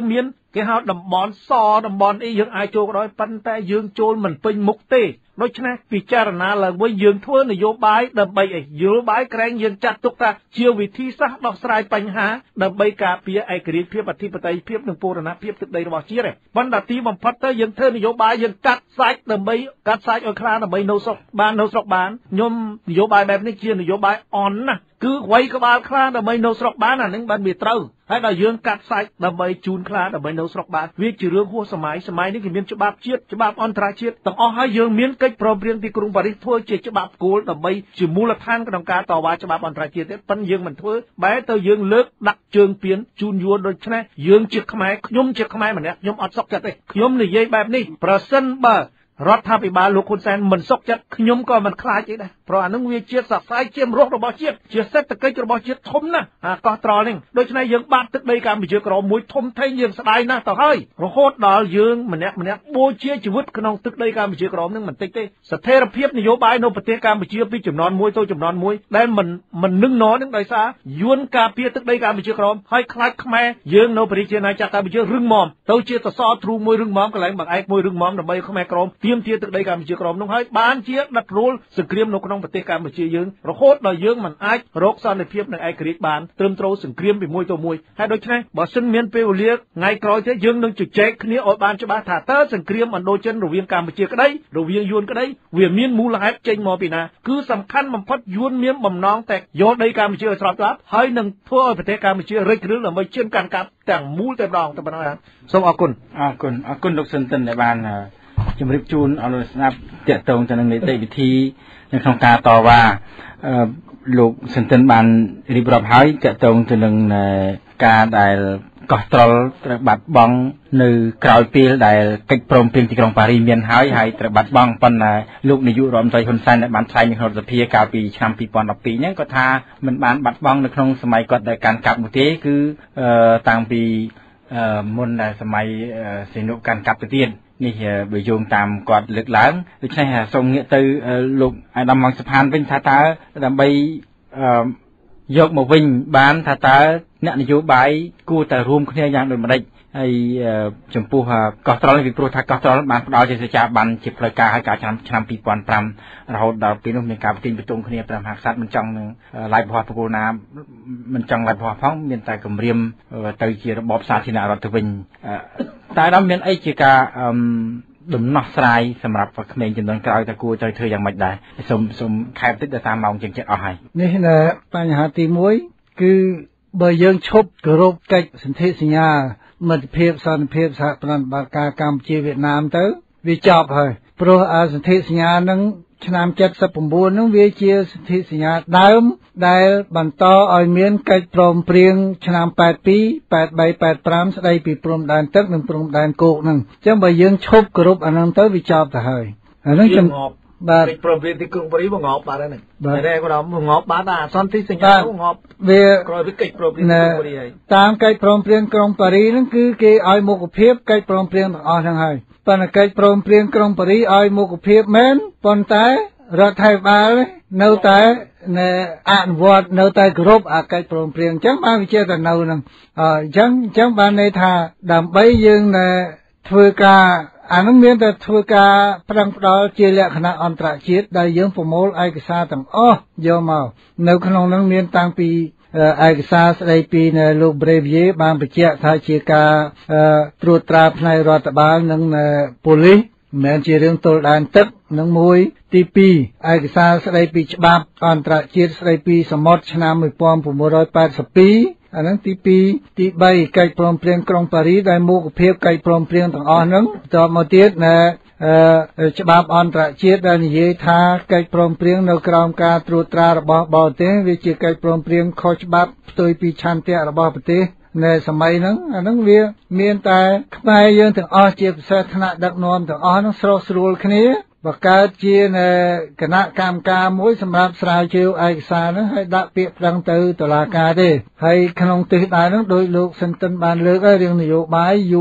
គេហៅតំបន់សតំបន់អីយើងអាចចូលក៏ដោយប៉ុន្តែយើងចូលមិនពេញមុខទេដូច្នេះពិចារណាឡើងវិញយើងធ្វើនយោបាយដើម្បីឲ្យនយោបាយក្រែងយើងចាត់ទុកថាជាវិធីសាស្ត្រដោះស្រាយបញ្ហាដើម្បីការពារឯករាជ្យភាពអធិបតេយ្យភាពនិងបូរណភាពទឹកដីរបស់ជាតិប៉ុន្តែទីបំផុតទៅយើងធ្វើនយោបាយយើងកាត់សាច់ដើម្បីកាត់សាច់ឲ្យខ្លាំងដើម្បីនៅស្រុកបាននៅស្រុកបានខ្ញុំនយោបាយបែបនេះជានយោបាយអន់ណាស់គឺអ្វីក៏បានខ្លាំងដើម្បីនៅស្រុកបានអានឹងបានវាត្រូវហើយដល់យើងកាត់សាច់ដើម្បីជូនខ្លាំងដើម្បីនៅស្រុកបានវាជារឿងហួសសម័យសម័យនេះគេមានច្បាប់ជាតិច្បាប់អន្តរជាតិទាំងអស់ហើយយើងមានកិច្ចព្រមព្រៀងទីក្រុងប៉ារីសធ្វើជាច្បាប់គោលដើម្បីជាមូលដ្ឋានក្នុងការតវ៉ាច្បាប់អន្តរជាតិទៀតប៉ុន្តែយើងមិនធ្វើបែរទៅយើងលើកដាក់ជើងពៀនជូនយួនដូច្នេះយើងជាខ្មែរខ្ញុំជាខ្មែរម្នាក់ខ្ញុំអត់សុខចិត្តទេខ្ញុំនិយាយបែបនេះប្រសិនបើរដ្ឋាភិបាលលោកហ៊ុនសែនមិនសុខចិត្តខ្ញុំក៏មិនខ្លាចទេដែរព្រោះអានឹងវាជាសរសៃជាមរស់របស់ជាតិជាសេដ្ឋកិច្ចរបស់ជាតិធំណាស់អាកោះត្រល់នេះដូច្នេះយើងបាត់ទឹកដីកម្ពុជាក្រមួយធំធេងយើងស្ដាយណាស់ទៅហើយរហូតដល់យើងម្នាក់ម្នាក់បូជាជីវិតក្នុងទឹកដីកម្ពុជាក្រនឹងមិនតិចទេស្ថិរភាពនយោបាយនៅប្រទេសកម្ពុជាពីចំនួនមួយទៅចំនួនមួយដែលមិនមិននឹងណនឹងដោយសារយួនការពារទឹកដីកម្ពុជាក្រហើយខ្លាចខ្មែរយើងនៅប្រជាណាចក្រកម្ពុជារឹងមាំទៅជាសសរទ្រូងមួយរឹងមាំកន្លែងបង្អែកមួយរឹងមាំដើម្បីខ្មែរក្រមទាមទារទឹកដីកម្ពុជាក្រមនោះហើយបានជាដិតរួលសង្គ្រាមនៅក្នុងប្រទេសកម្ពុជាយើងរហូតដល់យើងមិនអាចរកសន្តិភាពនិងឯករាជ្យបានត្រឹមត្រូវសង្គ្រាមពីមួយទៅមួយហើយដូច្នេះបើសិនមានពេលវេលាថ្ងៃក្រោយទេយើងនឹងជជែកគ្នាឲ្យបានច្បាស់ថាតើសង្គ្រាមឥណ្ឌូចិនរវាងកម្ពុជាក្តីរវាងយួនក្តីវាមានមូលហេតុចេញមកពីណាគឺសំខាន់បំផុតយួនមានបំណងតែយកដីកម្ពុជាឲ្យស្របច្បាប់ហើយនឹងធ្វើឲ្យប្រទេសកម្ពុជារិចរឿងដើម្បីជឿនកាន់កាប់ទាំងមូលតែម្ដងតែប៉ុណ្ណឹងសូមអរគុណអរគុណអរគុណលោកស៊ិនតិនដែលបានជំរាបជូនឲ្យលោកស្ដាប់តាក់ទងទៅនឹងនីតិវិធីនៅក្នុងការតវ៉ាលោកស៊ិនតិនបានរៀបរាប់ហើយតាក់ទងទៅនឹងការដែលកោះត្រល់ត្រូវបាត់បង់នៅក្រោយពេលដែលកិច្ចព្រមព្រៀងទីក្រុងប៉ារីសមានហើយហើយត្រូវបាត់បង់ប៉ុន្តែលោកនាយករដ្ឋមន្ត្រីហ៊ុនសែនដែលបានថ្លែងនៅក្នុងរដ្ឋសភាកាលពីឆ្នាំពីរពាន់ដប់ពីរហ្នឹងគាត់ថាមិនបានបាត់បង់នៅក្នុងសម័យគាត់ដែលកាន់កាប់នោះទេគឺតាំងពីមុនដែលសម័យសេនុកាន់កាប់ទៅទៀតនេះបើយោងតាមគាត់លើកឡើងដូច្នេះសូមងាកទៅលោកអាដាមម៉ងសុផានវិញថាតើដើម្បីយកមកវិញបានថាតើអ្នកនយោបាយគួរតែរួមគ្នាយ៉ាងដូចម្ដេចហើយចំពោះកោះត្រល់នេះពីព្រោះថាកោះត្រល់បានផ្ដល់ជាសេចក្ដីបានជាផ្លូវការឲ្យការឆ្នាំឆ្នាំពីរពាន់ប្រាំរហូតដល់ពេលនោះមានការប្រជែងប្រជុំគ្នាព្រះមហាក្សត្រមិនចង់នឹងឡាយបោះប្រគល់ណាមិនចង់ឡាយបោះផងមានតែគម្រាមទៅជារបបសាធារណរដ្ឋទៅវិញតែដល់មានអីជាការដំណោះស្រាយសម្រាប់ក្មេងចំនួនក្រោយតើគួរត្រូវធ្វើយ៉ាងម៉េចដែរសូមសូមខែបតិចទៅតាមម៉ោងជាងចិត្តអស់ហើយនេះណាបញ្ហាទីមួយគឺបើយើងឈប់គោរពកិច្ចសន្ធិសញ្ញាមិត្តភាពសន្តិភាពសហប្រតិបត្តិការកម្ពុជាវៀតណាមទៅវាចប់ហើយព្រោះអាសន្ធិសញ្ញានឹងឆ្នាំเจ็ดสิบเก้าនឹងវាជាសន្ធិសញ្ញាដើមដែលបន្តឲ្យមានកិច្ចព្រមព្រៀងឆ្នាំแปดสิบสอง แปดสิบสาม แปดสิบห้าស្ដីពីព្រំដែនទឹកនិងព្រំដែនគោកនឹងអញ្ចឹងបើយើងឈប់គោរពអានឹងទៅវាចប់ទៅហើយអានឹងខ្ញុំបាទកិច្ចព្រមព្រៀងទីក្រុងប៉ារីសងប់បាត់ហើយហ្នឹងតែគាត់ងប់បាត់អាសន្តិសញ្ញាងប់វាក្រោយពីកិច្ចព្រមព្រៀងទីក្រុងប៉ារីសហើយតាមកិច្ចព្រមព្រៀងក្រុងប៉ារីសហ្នឹងគឺគេឲ្យមុខភាពកិច្ចព្រមព្រៀងទាំងអស់ហ្នឹងហើយប៉ុន្តែកិច្ចព្រមព្រៀងក្រុងប៉ារីសឲ្យមុខភាពមែនប៉ុន្តែរដ្ឋាភិបាលនៅតែអនុវត្តនៅតែគោរពអាកិច្ចព្រមព្រៀងអញ្ចឹងបានវាជាតែនៅហ្នឹងអញ្ចឹងអញ្ចឹងបានន័យថាដើម្បីយើងធ្វើការអានឹងមានតែធ្វើការប្រឹងផ្ដាល់ជាលក្ខណៈអន្តរជាតិដែលយើងប្រមូលឯកសារទាំងអស់យកមកនៅក្នុងនឹងមានតាំងពីឯកសារស្ដីពីលោក Brevier បានបញ្ជាក់ថាជាការត្រួតត្រាផ្នែករដ្ឋបាលនិងប៉ូលីសមិនមែនជារឿងទល់ដែនទឹកនឹងមួយទីពីរឯកសារស្ដីពីច្បាប់អន្តរជាតិស្ដីពីសមុទ្រឆ្នាំmột nghìn chín trăm tám mươi haiអានឹងទីពីរទីបីកិច្ចព្រមព្រៀងក្រុងប៉ារីសដែលមុខភាពកិច្ចព្រមព្រៀងទាំងអស់ហ្នឹងបន្តមកទៀតណែច្បាប់អន្តរជាតិដែលនិយាយថាកិច្ចព្រមព្រៀងនៅក្រោមការត្រួតត្រារបស់បរទេសវាជាកិច្ចព្រមព្រៀងខុសច្បាប់ផ្ទុយពីឆន្ទៈរបស់ប្រទេសនៅសម័យហ្នឹងអាហ្នឹងវាមានតែខ្មែរយើងទាំងអស់ជាពិសេសថ្នាក់ដឹកនាំទាំងអស់ហ្នឹងស្រស់ស្រួលគ្នាបង្កើតជាគណៈកម្មការមួយសម្រាប់ស្រាវជ្រាវឯកសារហ្នឹងហើយដាក់ពាក្យប្តឹងទៅតុលាការទេហើយក្នុងទិសដៅហ្នឹងដោយលោកស៊ិនតិនបានលើកហើយរឿងនយោបាយយួន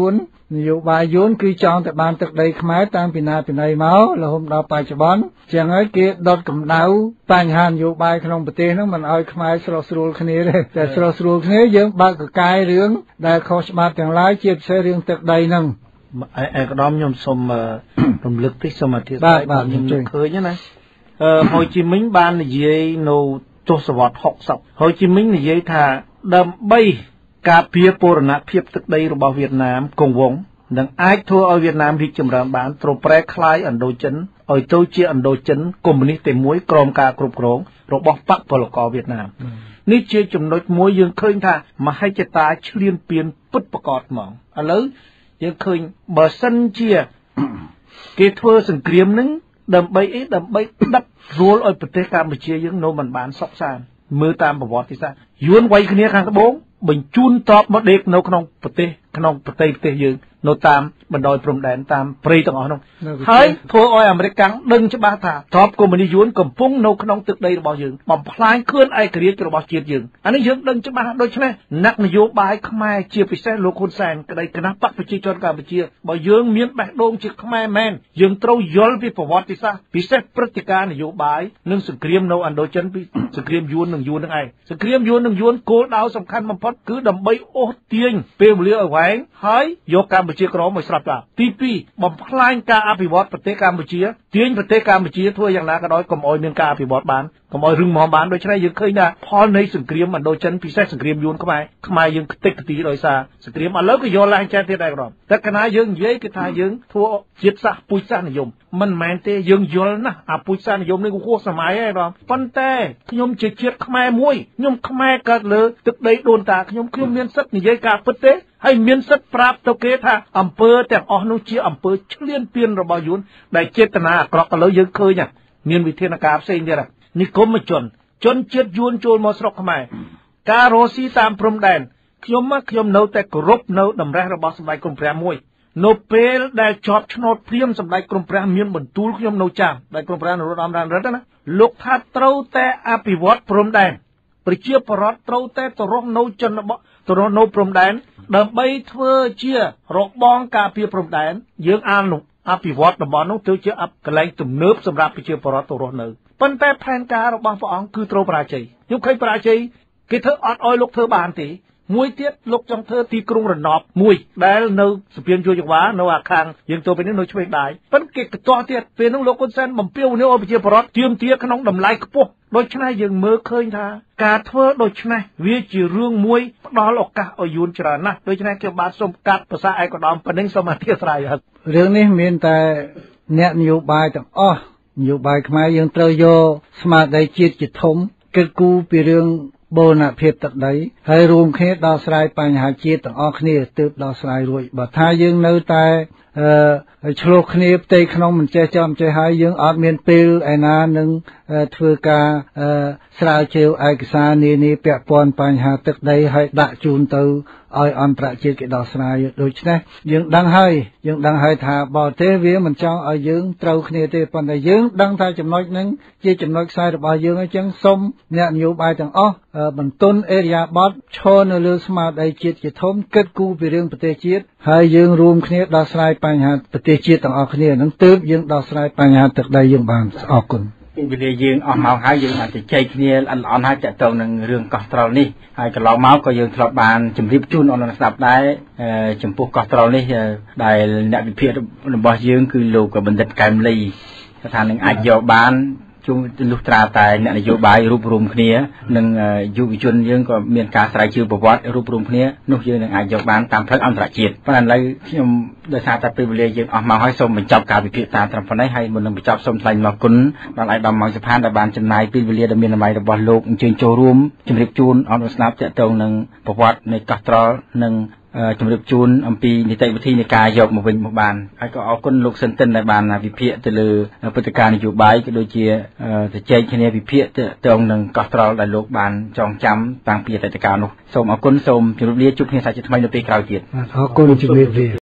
នយោបាយយួនគឺចង់តែបានទឹកដីខ្មែរតាំងពីណាពីណីមករហូតដល់បច្ចុប្បន្នចឹងហើយគេដុតកម្ដៅបញ្ហានយោបាយក្នុងប្រទេសហ្នឹងមិនឲ្យខ្មែរស្រស់ស្រួលគ្នាទេតែស្រស់ស្រួលគ្នាយើងបើកកកាយរឿងដែលខុសច្បាប់ទាំងឡាយជាពិសេសរឿងទឹកដីហ្នឹងឯកឧត្តមខ្ញុំសូមរំលឹកតិចសូមអធិស្ឋានបាទខ្ញុំនឹកឃើញណាអឺហូជីមិញបាននិយាយនៅទសវត្សរ៍ហុកសិបហូជីមិញនិយាយថាដើម្បីការពារបូរណភាពទឹកដីរបស់វៀតណាមគង់វង្សនឹងអាចធ្វើឲ្យវៀតណាមរីកចម្រើនបានត្រូវប្រែក្លាយឥណ្ឌូចិនឲ្យទៅជាឥណ្ឌូចិនកុម្មុយនីសតែមួយក្រោមការគ្រប់គ្រងរបស់បកពលករវៀតណាមនេះជាចំណុចមួយយើងឃើញថាមហិច្ឆតាឈ្លានពានពិតប្រាកដហ្មងឥឡូវយើងឃើញបើសិនជាគេធ្វើសង្គ្រាមនឹងដើម្បីអីដើម្បីដឹករួលឲ្យប្រទេសកម្ពុជាយើងនៅមិនបានសុខសាន្តមើលតាមប្រវត្តិសាស្ត្រយួនវាយគ្នាខាងត្បូងបញ្ជូនតបមកដេកនៅក្នុងប្រទេសក្នុងប្រទេសប្រទេសយើងនៅតាមបណ្ដោយព្រំដែនតាមព្រៃទាំងអស់នោះហើយធ្វើឲ្យអាមេរិកកាំងដឹងច្បាស់ថាតបកុម្មុយនីសយួនកំពុងនៅក្នុងទឹកដីរបស់យើងបំផ្លាញខឿនឯករាជ្យរបស់ជាតិយើងអានេះយើងដឹងច្បាស់ដូច្នេះអ្នកនយោបាយខ្មែរជាពិសេសលោកហ៊ុនសែនក្តីគណៈបកប្រជាជនកម្ពុជាបើយើងមានបេះដូងជាខ្មែរមែនយើងត្រូវយល់ពីប្រវត្តិសាស្ត្រពិសេសព្រឹត្តិការណ៍នយោបាយនិងសង្គ្រាមនៅឥណ្ឌូចិនពីសង្គ្រាមយួននិងយួននឹងឯងសង្គ្រាមយួននិងយួនគោលដៅសំខាន់បំផុតគឺដើម្បីអូសទាញពេលវេលាឲ្យវែងហើយយកកម្ពុជាក្រមឲ្យស្រាប់តាទីពីរបំផ្លាញការអភិវឌ្ឍប្រទេសកម្ពុជាទាញប្រទេសកម្ពុជាធ្វើយ៉ាងណាក៏ដោយកុំឲ្យមានការអភិវឌ្ឍបានកុំឲ្យរឹងមាំបានដូច្នេះយើងឃើញថាផលនៃសង្គ្រាមឥណ្ឌូចិនពិសេសសង្គ្រាមយួនខ្មែរខ្មែរយើងខ្ទេចខ្ទីដោយសារសង្គ្រាមឥឡូវក៏យកឡើងចេះទៀតដែរក្រុមតែកាលណាយើងនិយាយគឺថាយើងធ្វើជាតិសាសន៍ពូជសាសន៍និយមមិនមែនទេយើងយល់ណាស់អាពូជសាសន៍និយមនេះហួសសម័យហើយក្រុមប៉ុន្តែខ្ញុំជាជាតិខ្មែរមួយខ្ញុំខ្មែរកើតលើទឹកដីដូនតាខ្ញុំខ្ញុំមានសិទ្ធិនិយាយការពិតទេហើយមានសិទ្ធិប្រាប់ទៅគេថាអំពើទាំងអស់នោះជាអំពើឈ្លានពានរបស់យួនដែលចេតនាអាក្រក់ឥឡូវយើងឃើញមានវិធានការផ្សេងទៀតនិគមជនជនជាតិយួនចូលមកស្រុកខ្មែរការរស់ស៊ីតាមព្រំដែនខ្ញុំខ្ញុំនៅតែគោរពនៅតម្រេះរបស់សម្ដេចក្រមព្រះមួយនៅពេលដែលជាប់ឆ្នោតព្រាមសម្ដេចក្រមព្រះមានបន្ទូលខ្ញុំនៅចាំសម្ដេចក្រមព្រះនរោត្តម រណរដ្ឋណាលោកថាត្រូវតែអភិវឌ្ឍព្រំដែនប្រជាពលរដ្ឋត្រូវតែទៅរស់នៅជនបទទៅរស់នៅព្រំដែនដើម្បីធ្វើជារបងការពារព្រំដែនយើងអាននោះអភិវឌ្ឍតំបន់នោះទៅជាកន្លែងទំនើបសម្រាប់ប្រជាពលរដ្ឋទៅរស់នៅប៉ុន្តែផែនការរបស់ព្រះអង្គគឺត្រូវបរាជ័យខ្ញុំឃើញបរាជ័យគេធ្វើអត់ឲ្យលោកធ្វើបានទេមួយទៀតលោកចង់ធ្វើទីក្រុងរណបមួយដែលនៅសព្វៀនយោយវ៉ានៅអាខាងយើងទៅពេលនេះនៅឆ្វេងដៃប៉ុន្តែគេកតោះទៀតពេលនោះលោកហ៊ុនសែនបំពេញនៅឲ្យប្រជាពលរដ្ឋទាមទារក្នុងតម្លៃខ្ពស់ដូច្នេះយើងមើលឃើញថាការធ្វើដូច្នេះវាជារឿងមួយផ្ដល់ឱកាសឲ្យយួនច្រើនណាស់ដូច្នេះខ្ញុំបាទសូមកាត់ភាសាឯកឧត្តមប៉ុណ្្នឹងសូមអធិស្ឋានរឿងនេះមានតែអ្នកនយោបាយទាំងអស់នយោបាយខ្មែរយើងត្រូវយកស្មារតីជាតិជាធំគិតគូរពីរឿងបូរណភាពទឹកដីហើយរួមគ្នាដោះស្រាយបញ្ហាជាតិទាំងអស់គ្នាទើបដោះស្រាយរួចបើថាយើងនៅតែអឺឆ្លោះគ្នាផ្ទៃក្នុងមិនចេះចំចេះហើយយើងអត់មានពេលឯណានឹងធ្វើការស្រាវជ្រាវឯកសារនានាពាក់ព័ន្ធបញ្ហាទឹកដីហើយដាក់ជូនទៅឲ្យអន្តរជាតិគេដោះស្រាយដូច្នេះយើងដឹងហើយយើងដឹងហើយថាបរទេសវាមិនចង់ឲ្យយើងត្រូវគ្នាទេប៉ុន្តែយើងដឹងថាចំណុចហ្នឹងជាចំណុចខ្សែរបស់យើងអញ្ចឹងសូមអ្នកនយោបាយទាំងអស់បន្ទន់អេរិយាបថឈរនៅលើស្មារតីជាតិជាធំគិតគូរពីរឿងប្រទេសជាតិហើយយើងរួមគ្នាដោះស្រាយបញ្ហាប្រទេសជាតិទាំងអស់គ្នាហ្នឹងទើបយើងដោះស្រាយបញ្ហាទឹកដីយើងបានអរគុណពេលវេលាយើងអស់មកហើយយើងអាចជជែកគ្នាល្អិតល្អន់ហើយតាក់ទងនឹងរឿងកោះត្រល់នេះហើយកន្លងមកក៏យើងធ្លាប់បានជម្រាបជូនអនឡាញស្ដាប់ដែរចំពោះកោះត្រល់នេះដែលអ្នកវិភាគរបស់យើងគឺលោកបណ្ឌិតកែមលីថានឹងអាចយកបានជុំលុះត្រាតែអ្នកនយោបាយរួបរวมគ្នានិងយុវជនយើងក៏មានការស្រាវជ្រាវប្រវត្តិរួបរวมគ្នានោះយើងនឹងអាចយកបានតាមផ្លូវអន្តរជាតិប៉ុន្តែឥឡូវខ្ញុំដោយសារតែពេលវេលាយើងអស់មកហើយសូមបញ្ចប់ការវិភាគតាមត្រឹមប៉ុណ្ណេះហើយមុននឹងបញ្ចប់សូមថ្លែងអំណរគុណដល់ឯកឧត្តមម៉ៅសុផានដែលបានចំណាយពេលវេលាដ៏មានតម្លៃរបស់លោកអញ្ជើញចូលរួមជម្រាបជូនអនឡាញស្ដាប់ទាក់ទងនឹងប្រវត្តិនៃកោះត្រល់និងជំរាបជូនអំពីនីតិវិធីនៃការយកមកវិញមកបានហើយក៏អរគុណលោកសិនតិនដែលបានវិភាគទៅលើព្រឹត្តិការណ៍នយោបាយក៏ដូចជាជជែកគ្នាវិភាគទៅទៅនឹងកោះត្រល់ដែលលោកបានចងចាំតាំងពីអតីតកាលនោះសូមអរគុណសូមជម្រាបលាជួបគ្នាសាជាថ្មីនៅពេលក្រោយទៀតអរគុណជម្រាបលា